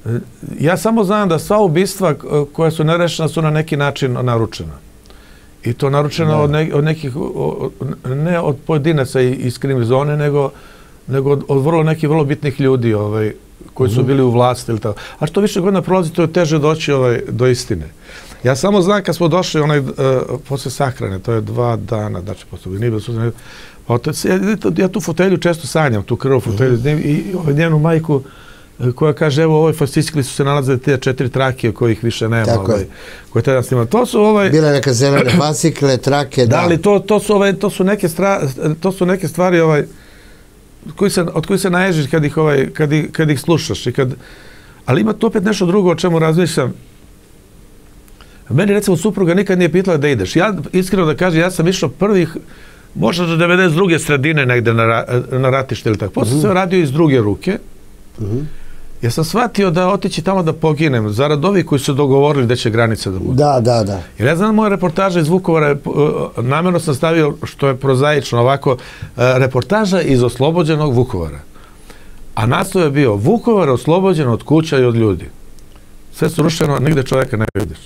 Ja samo znam da sva ubistva koja su nerešena su na neki način naručena. I to naručeno od, ne, od nekih, ne od pojedinaca iz krim zone, nego, nego od, od vrlo nekih vrlo bitnih ljudi ovaj, koji su bili u vlasti ili tako. A što više godina prolazi, to je teže doći ovaj, do istine. Ja samo znam kad smo došli onaj, uh, posle sahrane, to je dva dana, znači posle nije bilo sutra, pa ja, ja tu fotelju često sanjam, tu krvu fotelju, mm-hmm. i ovaj, njenu majku koja kaže, evo, ovoj fascikli su se nalazili te četiri trake kojih više nema. Tako ovaj, koje tada snima. To su ovaj... Bila neka zelene fascikle, trake, da. Da, ali to, to, su, ovaj, to, su, neke stra, to su neke stvari ovaj, koji se, od kojih se naježiš kad ih, ovaj, kad ih, kad ih slušaš. I kad, ali ima tu opet nešto drugo o čemu razmišljam. Meni, recimo, supruga nikad nije pitala da ideš. Ja, iskreno da kažem, ja sam išao prvih, možda do devedeset druge sredine negde na, na ratište ili tako. Posle mm-hmm. sam radio iz druge ruke. Mm-hmm. Ja sam shvatio da otići tamo da poginem, zarad ovih koji su dogovorili da će granice da budu. Da, da, da. Jer ja znam moja reportaža iz Vukovara, namjerno sam stavio, što je prozaično ovako, reportaža iz oslobođenog Vukovara. A naslov je bio Vukovar oslobođen od kuća i od ljudi. Sve su rušeno, nigde čovjeka ne vidiš.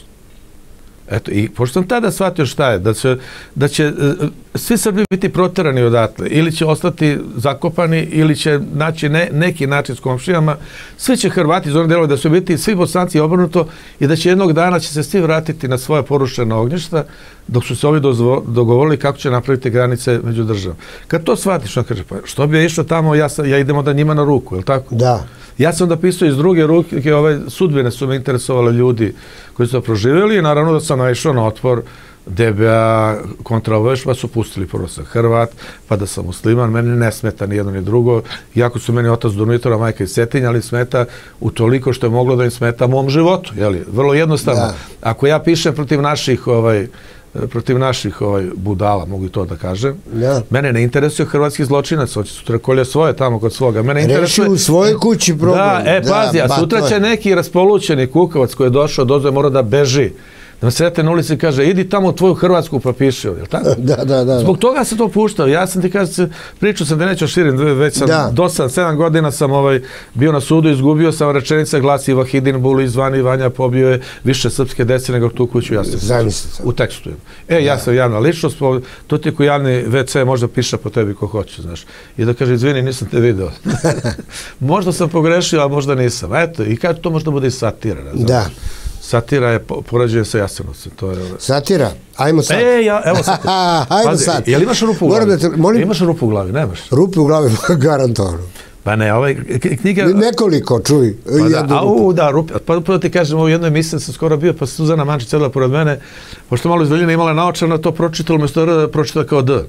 Eto, i pošto sam tada shvatio šta je, da će, da će uh, svi Srbi biti proterani odatle, ili će ostati zakopani, ili će naći ne, neki način s komšijama, svi će Hrvati iz onog delova da su biti, svi Bosanci obrnuto, i da će jednog dana će se svi vratiti na svoje porušena ognjišta, dok su se ovi dozvo, dogovorili kako će napraviti granice među državom. Kad to shvatiš, on kaže, pa što bi ja išao tamo, ja, sam, ja idem onda njima na ruku, je li tako? Da. Ja sam onda pisao iz druge ruke, ove sudbine su me interesovali ljudi koji su to proživjeli i naravno da sam naišao na otpor D B A kontraobaveštaja, pa su pustili prvo sam Hrvat, pa da sam musliman, meni ne smeta ni jedno ni drugo, iako su meni otac donatora, majka iz Cetinja, ali smeta u toliko što je moglo da im smeta mom životu, jeli? Vrlo jednostavno. Da. Ako ja pišem protiv naših ovaj, protiv naših ovaj, budala, mogu i to da kažem. Ja. Mene ne interesuje hrvatski zločinac, hoće sutra kolje svoje tamo kod svoga. Mene interesuje... Reši u svojoj kući problem. Da, e, pazi, da, a sutra će neki raspolućeni kukavac koji je došao, dozve, mora da beži. Da me srete na ulici i kaže, idi tamo u tvoju Hrvatsku pa piši ovdje, tako? Da, da, da. Zbog toga se to puštao. Ja sam ti kažem, pričao sam da neću širim, već sam da. do sad, sedam godina sam ovaj, bio na sudu, izgubio sam, rečenica glasi Vahidin Buli, zvani Vanja, pobio je više srpske dece nego tu kuću, ja sam u tekstu. E, ja da. sam javna ličnost, to ti ko javni ve ce možda piše po tebi ko hoće, znaš. I da kaže, izvini, nisam te video. Možda sam pogrešio, a možda nisam. Eto, i kad to možda bude i satira, razumiješ? Da. Satira je porađuje sa Jasenovcem. To je... Satira? Ajmo sad. E, ja, evo sad. Ajmo Pazi, sad. Jel imaš rupu u glavi? Te, molim... Imaš rupu u glavi, nemaš? Rupu u glavi, garantovano. Pa ne, ovaj knjiga... Nekoliko, čuj. Pa da, a, u, da, rupe. Pa upravo ti kažem, u jednoj emisiji sam skoro bio, pa Suzana Mančić sedela pored mene, pošto malo iz daljine imala naočarno, to pročitalo, umjesto R pročitala kao D.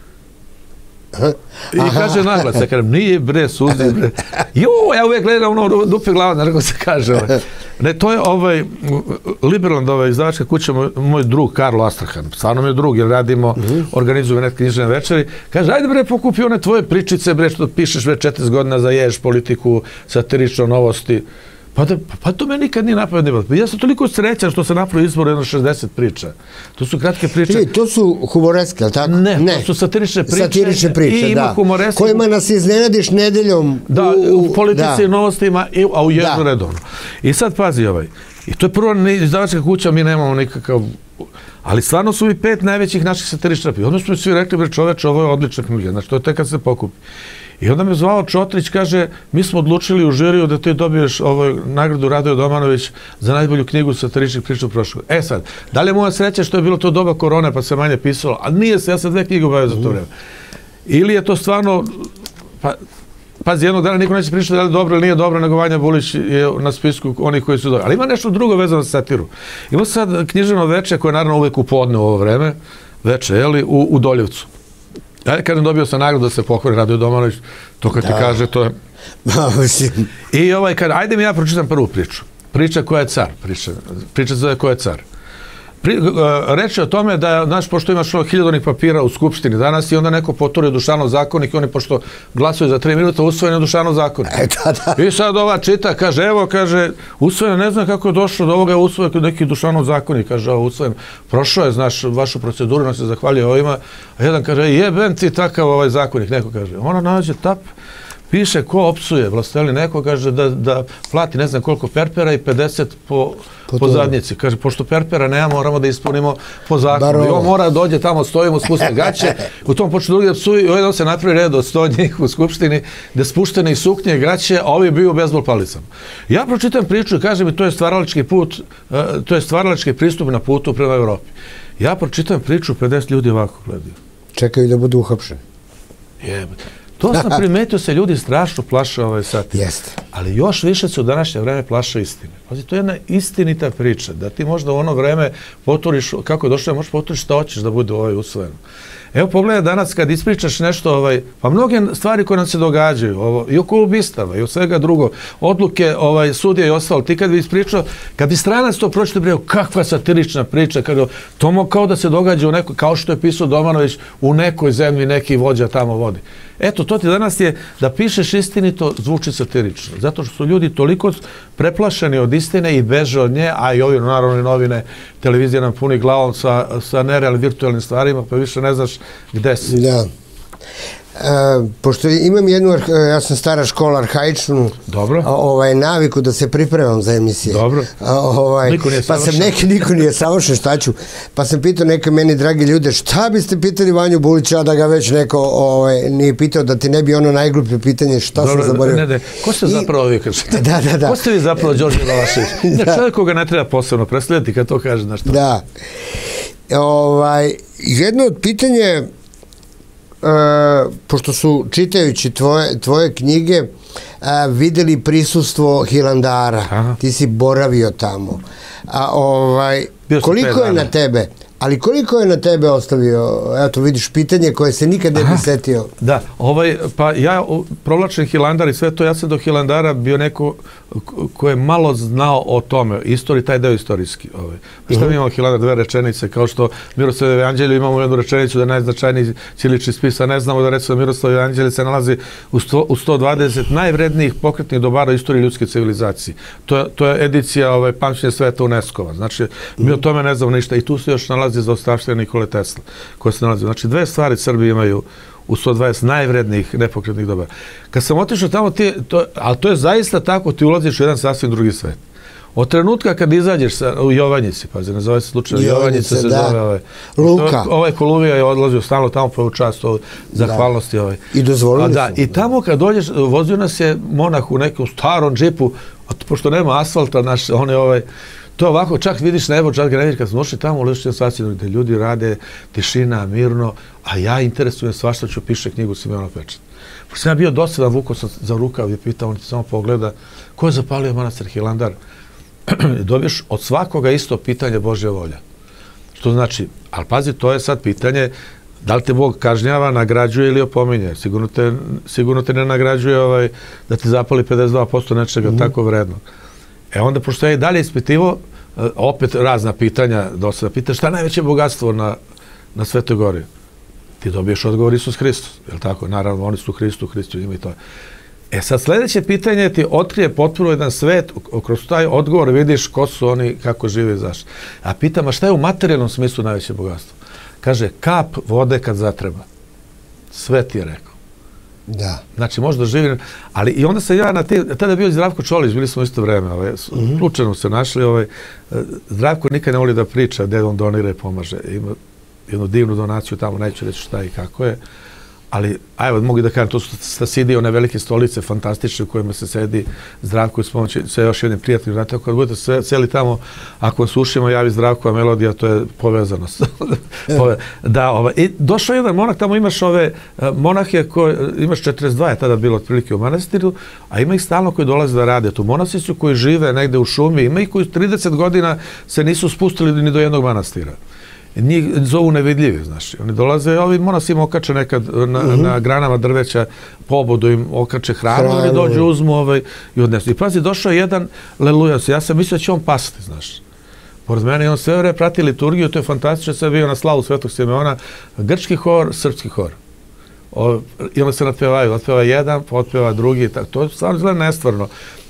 I aha. kaže naglas, ja kažem, nije bre, Suzi, bre. Jo, ja uvijek gledam ono dupe glava, na kako se kaže. Ovaj. Ne, to je ovaj, Liberland, ovaj, izdavačka kuća, moj, moj drug, Karlo Astrahan, stvarno mi je drug, jer radimo, mm-hmm. organizujemo neke knjižne večeri, kaže, ajde bre, pokupi one tvoje pričice, bre, što pišeš već četrdeset godina za ješ, politiku, satirično, novosti. Pa, da, pa to me nikad nije napravio. Ja sam toliko srećan što se napravio izbor jedno šezdeset priča. To su kratke priče. I, to su humoreske, ali tako? Ne, ne, to su satirične priče. Satirične priče, i da. Humoreske, kojima nas iznenadiš nedeljom. Da, u, u politici i novostima, i, a u jednu redovno. I sad pazi ovaj. I to je prvo izdavačka kuća, mi nemamo nikakav... Ali stvarno su i pet najvećih naših satiričnih priče. Onda smo svi rekli, bre čoveče, ovo je odlična knjiga. Znači, to je tek kad se pokupi. I onda me zvao Čotrić, kaže, mi smo odlučili u žiriju da ti dobiješ ovaj, nagradu Radoje Domanović za najbolju knjigu satiričnih priča u prošlosti. E sad, da li je moja sreća što je bilo to doba korone pa se manje pisalo, a nije se, ja sam dve knjige obavio za to vreme. Ili je to stvarno, pa, pazi, jednog dana niko neće pričati da li je dobro ili nije dobro, nego Vanja Bulić je na spisku onih koji su dobri. Ali ima nešto drugo vezano za satiru. Ima sad književno veče koje je naravno uvek u podne u ovo vreme, veče, jeli, u, u Doljevcu. Ja kad dobio sam nagradu da se pohvali Radoje Domanović, to kad da. ti kaže, to je... I ovaj, kad, ajde mi ja pročitam prvu priču. Priča koja je car. Priča, priča zove koja je car. Pri, uh, reče o tome da, znaš, pošto imaš hiljadu onih papira u Skupštini danas i onda neko poturio Dušanov zakonik i oni, pošto glasuju za tri minuta, usvojene Dušanov zakonik. E, da, da. I sad ova čita, kaže, evo, kaže, usvojeno, ne znam kako je došlo do ovoga, usvojen neki Dušanov zakonik, kaže, ovo usvojen, prošao je, znaš, vašu proceduru, on se zahvalio ovima, a jedan kaže, jeben ti takav ovaj zakonik, neko kaže, ona nađe tap, piše ko opsuje vlasteli neko, kaže da, da plati ne znam koliko perpera i pedeset po, po, po zadnjici. Kaže, pošto perpera nema, moramo da ispunimo po zakonu. I on mora da dođe tamo, stojimo, spusti gaće, u tom počne drugi da psuju i ovaj se napravi red od sto njih u skupštini, gde spuštene i suknje i gaće, a ovi biju bezbol palicama. Ja pročitam priču i kažem mi, to je stvaralački put, to je stvaralački pristup na putu prema Evropi. Ja pročitam priču, pedeset ljudi ovako gledaju. Čekaju da budu uhapšeni. Jebate. To sam primetio, se ljudi strašno plaše ovaj sat. Jeste. Ali još više se u današnje vreme plaše istine. Pazi, to je jedna istinita priča, da ti možda u ono vreme poturiš, kako je došlo, možeš poturiš šta hoćeš da bude ovaj usvojeno. Evo pogledaj danas kad ispričaš nešto, ovaj, pa mnoge stvari koje nam se događaju, ovo, i oko ubistava, i od svega drugo, odluke ovaj, sudija i ostalo, ti kad bi ispričao, kad bi stranac to pročito brio, kakva satirična priča, kada, to kao da se događa u nekoj, kao što je pisao Domanović, u nekoj zemlji neki vođa tamo vodi. Eto, to ti danas je da pišeš istinito, zvuči satirično. Zato što su ljudi toliko preplašeni od istine i beže od nje, a i ovi naravno novine, televizija nam puni glavom sa, sa nerealnim virtualnim stvarima, pa više ne znaš gde si. Da. E, pošto imam jednu, ja sam stara škola arhaičnu, dobro. Ovaj, naviku da se pripremam za emisije. Dobro. Ovaj, niko nije pa sam neki, niko nije savršen, šta ću? Pa sam pitao neke meni dragi ljude, šta biste pitali Vanju Bulića, da ga već neko ovaj, nije pitao, da ti ne bi ono najgluplje pitanje, šta dobro, sam zaboravio. Ne, ne, ko ste zapravo vi kažete? Da, da, da. Ko ste vi zapravo Đorđe Milošević? Ne, čovjek koga ne treba posebno predstavljati kad to kaže nešto. Da. Ovaj, jedno od pitanja, Uh, pošto su čitajući tvoje, tvoje knjige uh, videli prisustvo Hilandara. Aha. Ti si boravio tamo. A, ovaj, koliko je na tebe, ali koliko je na tebe ostavio, eto vidiš pitanje koje se nikad ne bi setio. Da, ovaj, pa ja provlačim Hilandar i sve to, ja sam do Hilandara bio neko ko je malo znao o tome, istoriji, taj deo istorijski. Ovaj. Pa šta mi imamo Hilandar, dve rečenice, kao što Miroslavljevo evanđelje imamo jednu rečenicu da je najznačajniji ćirilični spis, a ne znamo da recimo Miroslavljevo evanđelje se nalazi u, sto, u sto dvadeset najvrednijih pokretnih dobara istorije ljudske civilizacije. To, to je edicija ovaj, Pamćenje sveta UNESCO-va. Znači, mi o tome ne znamo ništa i tu se još nalazi za ostavštine Nikole Tesla, koje se nalazi. Znači, dve stvari Srbi imaju u sto dvadeset najvrednijih nepokretnih dobara. Kad sam otišao tamo, ti, to, ali to je zaista tako, ti ulaziš u jedan sasvim drugi svet. Od trenutka kad izađeš sa, u Jovanjici, pazi, ne zove se slučajno, Jovanjica se da. Zove ovaj, Luka. Ovaj Koluvija je odlazio stalno tamo po čast o zahvalnosti. Ovaj. I dozvolili da, su. I tamo kad dođeš, vozio nas je monah u nekom starom džipu, a pošto nema asfalta, naš, on je ovaj, to ovako, čak vidiš nebo, čak ga ne vidiš, kad smo došli tamo u Lišćem sasvim, gde ljudi rade, tišina, mirno, a ja interesujem svašta ću piše knjigu Simeona Pečat. Pošto sam ja bio dosadan, vukao sam za rukav i pitao, on ti samo pogleda, ko je zapalio manastir Hilandar? Dobiješ od svakoga isto pitanje Božja volja. Što znači, ali pazi, to je sad pitanje da li te Bog kažnjava, nagrađuje ili opominje. Sigurno te, sigurno te ne nagrađuje ovaj, da ti zapali pedeset dva posto nečega mm. tako vredno. E onda, pošto ja i dalje ispitivo, opet razna pitanja, dosta pitaš šta je najveće bogatstvo na, na Svetoj Gori? Ti dobiješ odgovor Isus Hristos, je li tako? Naravno, oni su Hristu, Hristu ima i to. E sad, sljedeće pitanje ti otkrije potpuno jedan svet, kroz taj odgovor vidiš ko su oni, kako žive i zašto. A pitam, a šta je u materijalnom smislu najveće bogatstvo? Kaže, kap vode kad zatreba. Sve ti je rekao. Da. Znači, možda živim, ali i onda sam ja na te, tada je bio Zdravko Čolić, bili smo isto vreme, ovaj, mm-hmm. slučajno se našli, ovaj, Zdravko nikad ne voli da priča gde on donira i pomaže. Ima jednu divnu donaciju tamo, neću reći šta i kako je, ali, ajmo, mogu da kažem, to su stasidi, one velike stolice, fantastične, u kojima se sedi Zdravko i s pomoći sa još jednim prijateljim. Znate, kad budete sve, cijeli tamo, ako vas ušimo, javi Zdravkova melodija, to je povezanost. Da, ovaj, i došao jedan monah, tamo imaš ove monahe koje, imaš četrdeset dva je tada bilo otprilike u manastiru, a ima ih stalno koji dolaze da rade tu monasicu, koji žive negde u šumi, ima ih koji trideset godina se nisu spustili ni do jednog manastira. Njih zovu nevidljivi, znaš. Oni dolaze, ovi monasi im okače nekad na, uh-huh. na granama drveća, po obodu im okače hranu, oni dođu, uzmu ovaj, i odnesu. I pazi, došao jedan lelujas, ja sam mislio da će on pasti, znaš. Pored mene, on sve vreme prati liturgiju, to je fantastično, sve bio na slavu Svetog Simeona, grčki hor, srpski hor. O, I onda se natpevaju, otpeva jedan, otpeva drugi, tako, to stvarno izgleda nestvarno.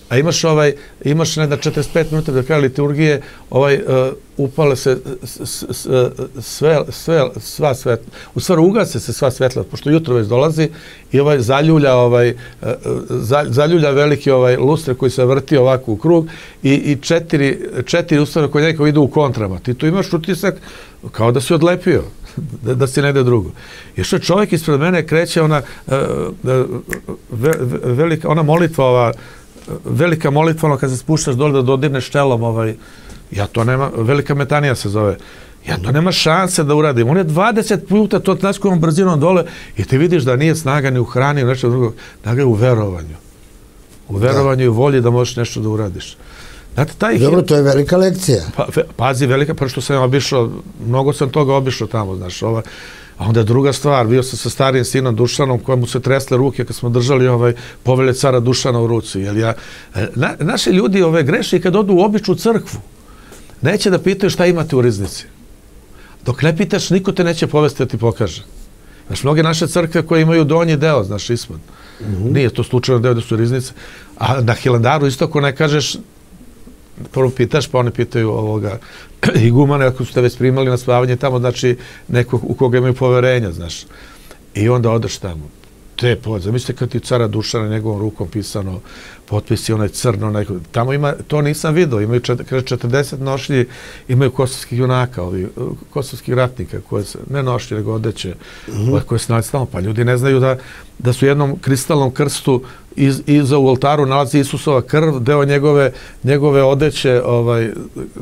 A imaš ovaj, imaš ne da četrdeset pet minuta do kraja liturgije, ovaj, uh, upale se sve, sve, sva svetla, u stvari ugase se sva svetla, pošto jutro već dolazi i ovaj zaljulja, ovaj, uh, zaljulja veliki ovaj lustre koji se vrti ovako u krug i, i četiri, četiri ustavne koje neko idu u kontrama. Ti tu imaš utisak kao da si odlepio. Da, da si negde drugo. I što čovjek ispred mene kreće ona uh, ve, velika, ona molitva, ova velika molitva, ono kad se spuštaš dole da dodirneš čelom, ovaj, ja to nema, velika metanija se zove, ja to nema šanse da uradim. On je dvadeset puta to tlačkom brzinom dole i ti vidiš da nije snaga ni u hrani, ni nešto drugo, da ga je u verovanju. U verovanju i volji da možeš nešto da uradiš. Znate, taj Dobro, to je velika lekcija. Pa, pazi, velika, prvo što sam obišao, mnogo sam toga obišao tamo, znaš, ova, a onda druga stvar, bio sam sa starijim sinom Dušanom, kojemu se tresle ruke kad smo držali ovaj povelje cara Dušana u ruci. Jer ja, na, naši ljudi ove greše kad odu u običnu crkvu, neće da pitaju šta imate u riznici. Dok ne pitaš, niko te neće povesti da ti pokaže. Znaš, mnoge naše crkve koje imaju donji deo, znaš, ispod. Mm-hmm. Nije to slučajno deo da su riznice. A na Hilandaru isto ako ne kažeš, prvo pitaš, pa oni pitaju ovoga igumane, ako su te već primali na spavanje tamo, znači neko u koga imaju poverenja, znaš. I onda odeš tamo. Te poved, zamislite kad ti cara Dušana njegovom rukom pisano, potpisi onaj crno, onaj, tamo ima, to nisam vidio, imaju četrdeset nošlji, imaju kosovskih junaka, ovi, kosovskih ratnika, koje se, ne nošlji, nego odeće, mm-hmm. koje se nalazi tamo, pa ljudi ne znaju da, da su u jednom kristalnom krstu iz, iza u oltaru nalazi Isusova krv, deo njegove, njegove odeće ovaj,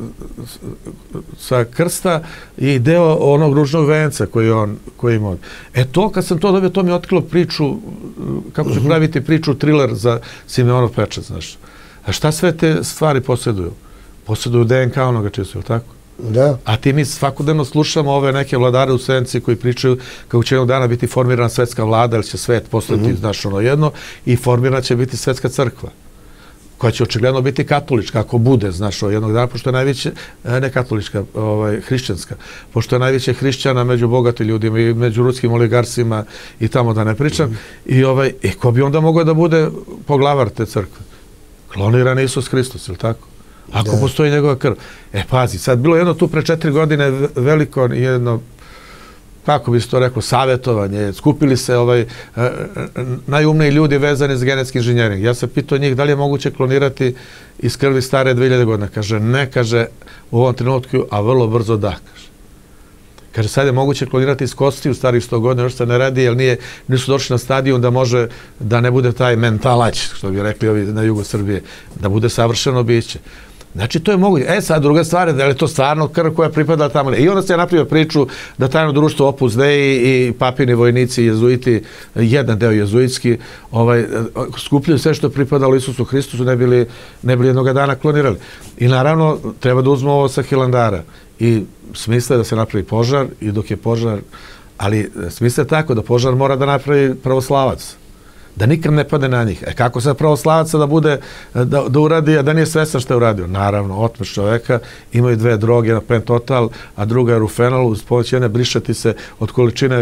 sa krsta i deo onog ružnog venca koji on koji ima. E to, kad sam to dobio, to mi je otkrilo priču, kako će praviti priču, thriller za Simeonov pečat, znaš. A šta sve te stvari posjeduju? Posjeduju D N K onoga čisto, je li tako? Da. A ti mi svakodnevno slušamo ove neke vladare u senci koji pričaju kako će jednog dana biti formirana svetska vlada, ili će svet postati, mm-hmm. znaš, ono jedno, i formirana će biti svetska crkva, koja će očigledno biti katolička, ako bude, znaš, jednog dana, pošto je najveće, ne katolička, ovaj, hrišćanska, pošto je najveće hrišćana među bogati ljudima i među ruskim oligarsima i tamo da ne pričam, mm-hmm. i ovaj, i ko bi onda mogao da bude poglavar te crkve? Kloniran Isus Hristos, ili tako? Ako da. Postoji njegova krv. E, pazi, sad bilo jedno tu pre četiri godine veliko jedno, kako bi se to reklo, savjetovanje. Skupili se ovaj, eh, najumniji ljudi vezani za genetski inženjering. Ja sam pitao njih da li je moguće klonirati iz krvi stare dve hiljade godina. Kaže, ne, kaže, u ovom trenutku, a vrlo brzo da, kaže. Kaže, sad je moguće klonirati iz kosti u starih sto godina, još se ne radi, jer nije, nisu došli na stadijum da može, da ne bude taj mentalać, što bi rekli ovi na jugu Srbije, da bude savršeno biće. Znači, to je moguće. E, sad, druga stvar je da je to stvarno krv koja pripada tamo. I onda se je napravio priču da tajno društvo Opus Dei i papini vojnici, jezuiti, jedan deo jezuitski, ovaj, skupljaju sve što je pripadalo Isusu Hristusu, ne bili, ne bili jednoga dana klonirali. I naravno, treba da uzmemo ovo sa Hilandara. I smisle da se napravi požar, i dok je požar, ali smisle tako da požar mora da napravi pravoslavac. Da nikad ne pade na njih. E kako se pravoslavaca da bude, da, da uradi, a da nije svestan što je uradio? Naravno, otmeš čoveka, imaju dve droge, jedna pentotal, a druga je rufenol, uz pomoć jedne brišati se od količine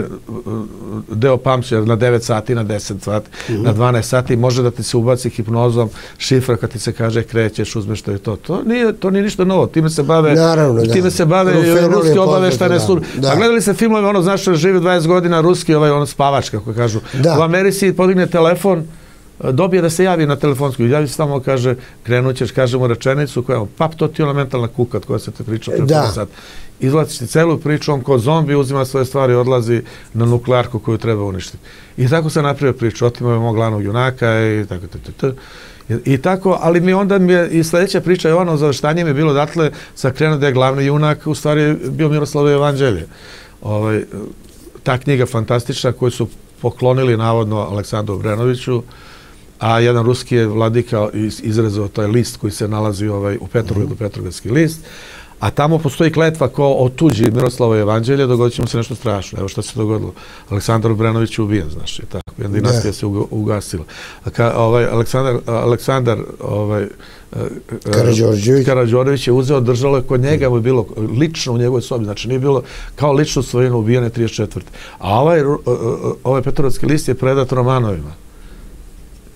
deo pamćenja na devet sati, na deset sati, mm-hmm. na dvanaest sati, može da ti se ubaci hipnozom, šifra kad ti se kaže krećeš, uzmeš to i to. To nije, to nije ništa novo. Time se bave, Naravno, time da. se bave ruski obaveštane službe. A gledali se filmove, ono, znaš, živi dvadeset godina, ruski, ovaj, ono, spavač, kako kažu. Da. U Americi podigne telefon, dobije da se javi na telefonsku, javi se tamo, kaže, krenut ćeš, kaže mu rečenicu, koja, pap, to ti je ona mentalna kukat koja se te priča pre pola sata. Izlaciš ti celu priču, on kod zombi uzima svoje stvari i odlazi na nuklearku koju treba uništiti. I tako se napravio priču, otimao je mog glavnog junaka i tako, t, t, t. I tako, ali mi onda mi je, i sljedeća priča je ono, završtanje mi je bilo datle, sa krenuo da je glavni junak, u stvari bio Miroslavljevo evanđelje. Ovaj, ta knjiga fantastična koju su poklonili navodno Aleksandru Obrenoviću, a jedan ruski je vladika izrezao taj list koji se nalazi ovaj, u Petrogradu, mm-hmm. Petrogradski list, a tamo postoji kletva ko otuđi Miroslavo evanđelje, dogodit će mu se nešto strašno. Evo što se dogodilo. Aleksandar Obrenović je ubijen, znaš, je tako. Jedna dinastija se ugasila. A ka, ovaj, Aleksandar, Aleksandar ovaj, Karađorđević je uzeo, držalo je kod njega, mu je bilo lično u njegovoj sobi, znači nije bilo kao lično svojino ubijene trideset četvrte. A ovaj, ovaj Petrogradski list je predat Romanovima.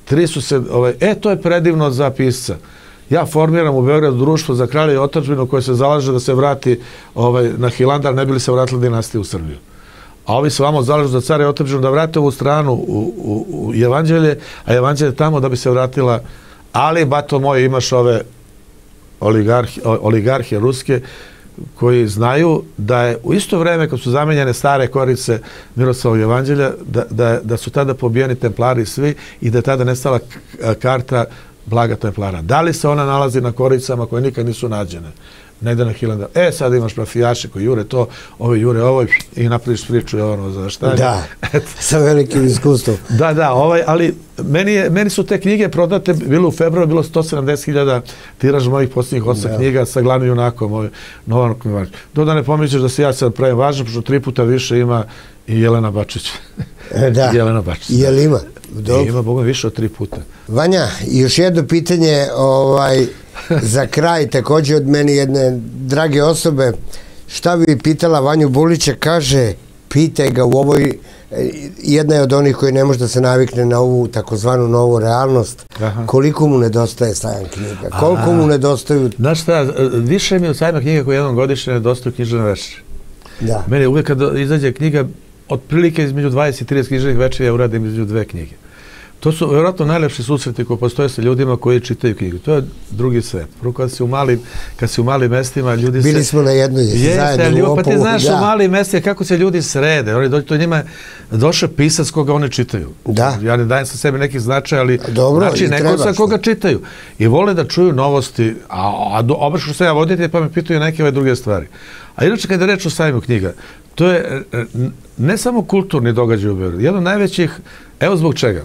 tri su se, ovaj, e, to je predivno za pisca. Ja formiram u Beogradu društvo za kralja i otadžbinu koje se zalaže da se vrati ovaj, na Hilandar, ne bi li se vratila dinastija u Srbiju. A ovi se vamo zalažu za cara i otadžbinu da vrate ovu stranu u, u, u Jevanđelje, a Jevanđelje tamo da bi se vratila, ali, bato moj, imaš ove oligarhije, oligarhije ruske koji znaju da je u isto vreme kad su zamenjene stare korice Miroslavog Jevanđelja, da, da, da su tada pobijeni templari svi i da je tada nestala karta Blaga Templara. Da li se ona nalazi na koricama koje nikad nisu nađene? Negde na Hilandar. E, sad imaš mafijaše koji jure to, ovi jure ovo i napraviš priču i ono za šta. Da, sa velikim iskustvom. Da, da, ovaj, ali meni, je, meni su te knjige prodate, bilo u februaru, bilo sto sedamdeset hiljada tiraž mojih posljednjih osam knjiga sa glavnim junakom, ovaj, Novan Kmivač. Do da ne pomisliš da se ja sad pravim važan, pošto tri puta više ima i Jelena Bačić. E, da. Jelena Bačić. Jel ima? I ima, Boga, više od tri puta. Vanja, još jedno pitanje ovaj, za kraj, također od meni jedne drage osobe. Šta bi pitala Vanju Bulića? Kaže, pitaj ga u ovoj, jedna je od onih koji ne može da se navikne na ovu takozvanu novu realnost. Aha. Koliko mu nedostaje sajam knjiga? Koliko Aha. mu nedostaju? Znaš šta, više mi od sajma knjiga koji jednom godišnje nedostaju knjižne večeri. Da. Meni uvijek kad izađe knjiga, otprilike između dvadeset i trideset knjižnih večeri ja uradim između dve knjige. To su vjerojatno najlepši susreti koji postoje sa ljudima koji čitaju knjigu. To je drugi svet. Prvo kad si u malim, kad si u malim mestima, ljudi se... Bili smo na jednoj zajedno u Opovu. Pa ti znaš da. U malim mestima kako se ljudi srede. Oni dođu, to njima je došao pisac koga oni čitaju. Da. Ja ne dajem sa sebi neki značaj, ali dobro, znači neko sa koga čitaju. I vole da čuju novosti, a, a obraću se ja voditelj pa me pitaju neke ove druge stvari. A inače kada je reč o sajmu knjiga, to je ne samo kulturni događaj u Beogradu, jedan od najvećih, evo zbog čega.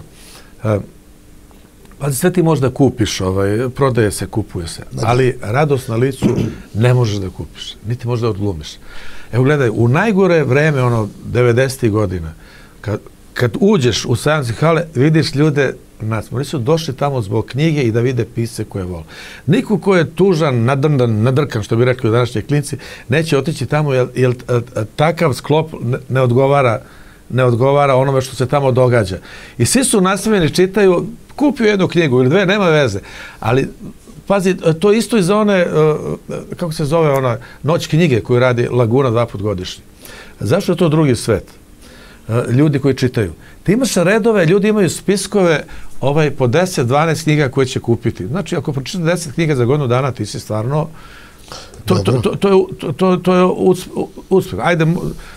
Pa sve ti možda kupiš, ovaj, prodaje se, kupuje se, ali radost na licu ne možeš da kupiš, niti možeš da odglumiš. Evo gledaj, u najgore vreme, ono, devedesetih godina, kad, kad uđeš u sajamske hale, vidiš ljude, nas, oni su došli tamo zbog knjige i da vide pisce koje vole. Niko ko je tužan, nadrndan, nadrkan, što bi rekli današnji klinci, neće otići tamo, jer, jer takav sklop ne odgovara ne odgovara onome što se tamo događa. I svi su nastavljeni, čitaju, kupio jednu knjigu ili dve, nema veze. Ali, pazi, to isto i za one, kako se zove ona, Noć knjige koju radi Laguna dva put godišnje. Zašto je to drugi svet? Ljudi koji čitaju. Ti imaš redove, ljudi imaju spiskove ovaj, po deset dvanaest knjiga koje će kupiti. Znači, ako pročita deset knjiga za godinu dana, ti si stvarno... To, to, to, to, je, to, to je uspjeh. Ajde,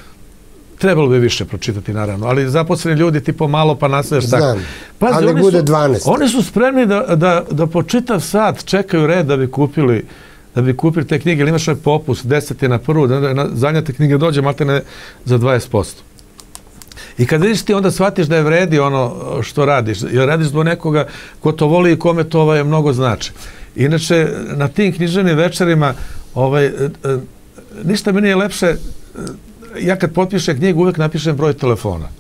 trebalo bi više pročitati, naravno, ali zaposleni ljudi ti pomalo pa nastaviš tako. Znam, ali ne bude dvanaest. Oni su spremni da, da, da po čitav sat čekaju red da bi kupili da bi kupili te knjige, ili imaš ovaj popust, deset je na prvu, da na zadnje te knjige dođe, malte ne za dvadeset posto. I kad vidiš ti, onda shvatiš da je vredi ono što radiš, jer radiš zbog nekoga ko to voli i kome to ovaj, mnogo znači. Inače, na tim književnim večerima, ovaj, ništa mi nije lepše. Ja kad potpišem knjigu, uvijek napišem broj telefona.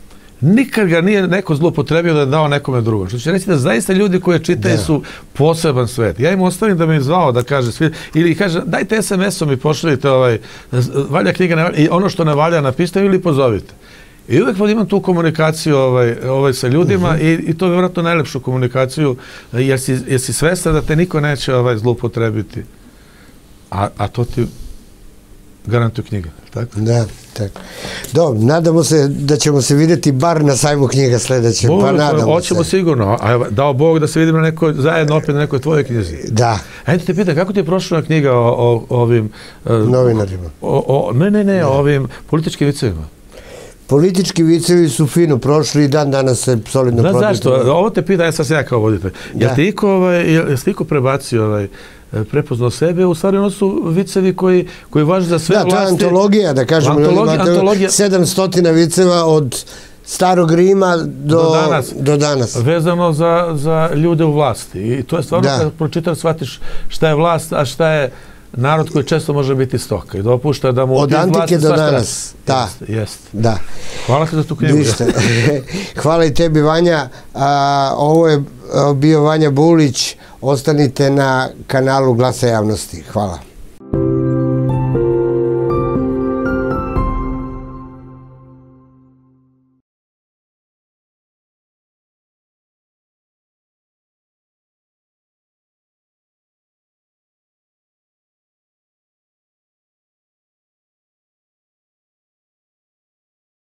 Nikad ga nije neko zloupotrebio da je dao nekome drugom. Što će reći da zaista ljudi koji čitaju su poseban svet. Ja im ostavim da me zvao da kaže svi, ili kaže dajte es em esom i pošaljite ovaj, valja knjiga, ne valja, i ono što ne valja napišite ili pozovite. I uvijek imam tu komunikaciju ovaj, ovaj, sa ljudima uh-huh. i, i to je vjerojatno najlepšu komunikaciju, jer si, jer si svestan da te niko neće ovaj, zloupotrebiti. A, a to ti garantuje knjiga, tako? Da, tako. Dobro, nadamo se da ćemo se vidjeti bar na sajmu knjiga sljedeće, pa nadamo se. Hoćemo sigurno, a dao Bog da se vidimo na nekoj, zajedno opet na nekoj tvojoj knjizi. Da. Ajde te pitam, kako ti je prošla knjiga o, o, o ovim... Novinarima. O, o, ne, ne, ne, o ovim političkim vicevima. Politički vicevi su fino prošli i dan danas se solidno prodaju. Znaš zašto? Ovo te pita, ja sam se ja kao voditelj. Jel ti iko, ovaj, jel ti iko prebacio ovaj, prepoznao sebe? U stvari ono su vicevi koji, koji važe za sve vlasti. Da, to je antologija, da kažemo. Antologija, antologija. sedamsto viceva od starog Rima do, do, danas, do danas. Vezano za, za ljude u vlasti. I to je stvarno, kad pročitaš, shvatiš šta je vlast, a šta je narod koji često može biti stoka i dopušta da mu... Od antike do danas. Da. Jest. Da. Hvala ti za tu knjigu. Hvala i tebi, Vanja. A, ovo je bio Vanja Bulić. Ostanite na kanalu Glasa javnosti. Hvala.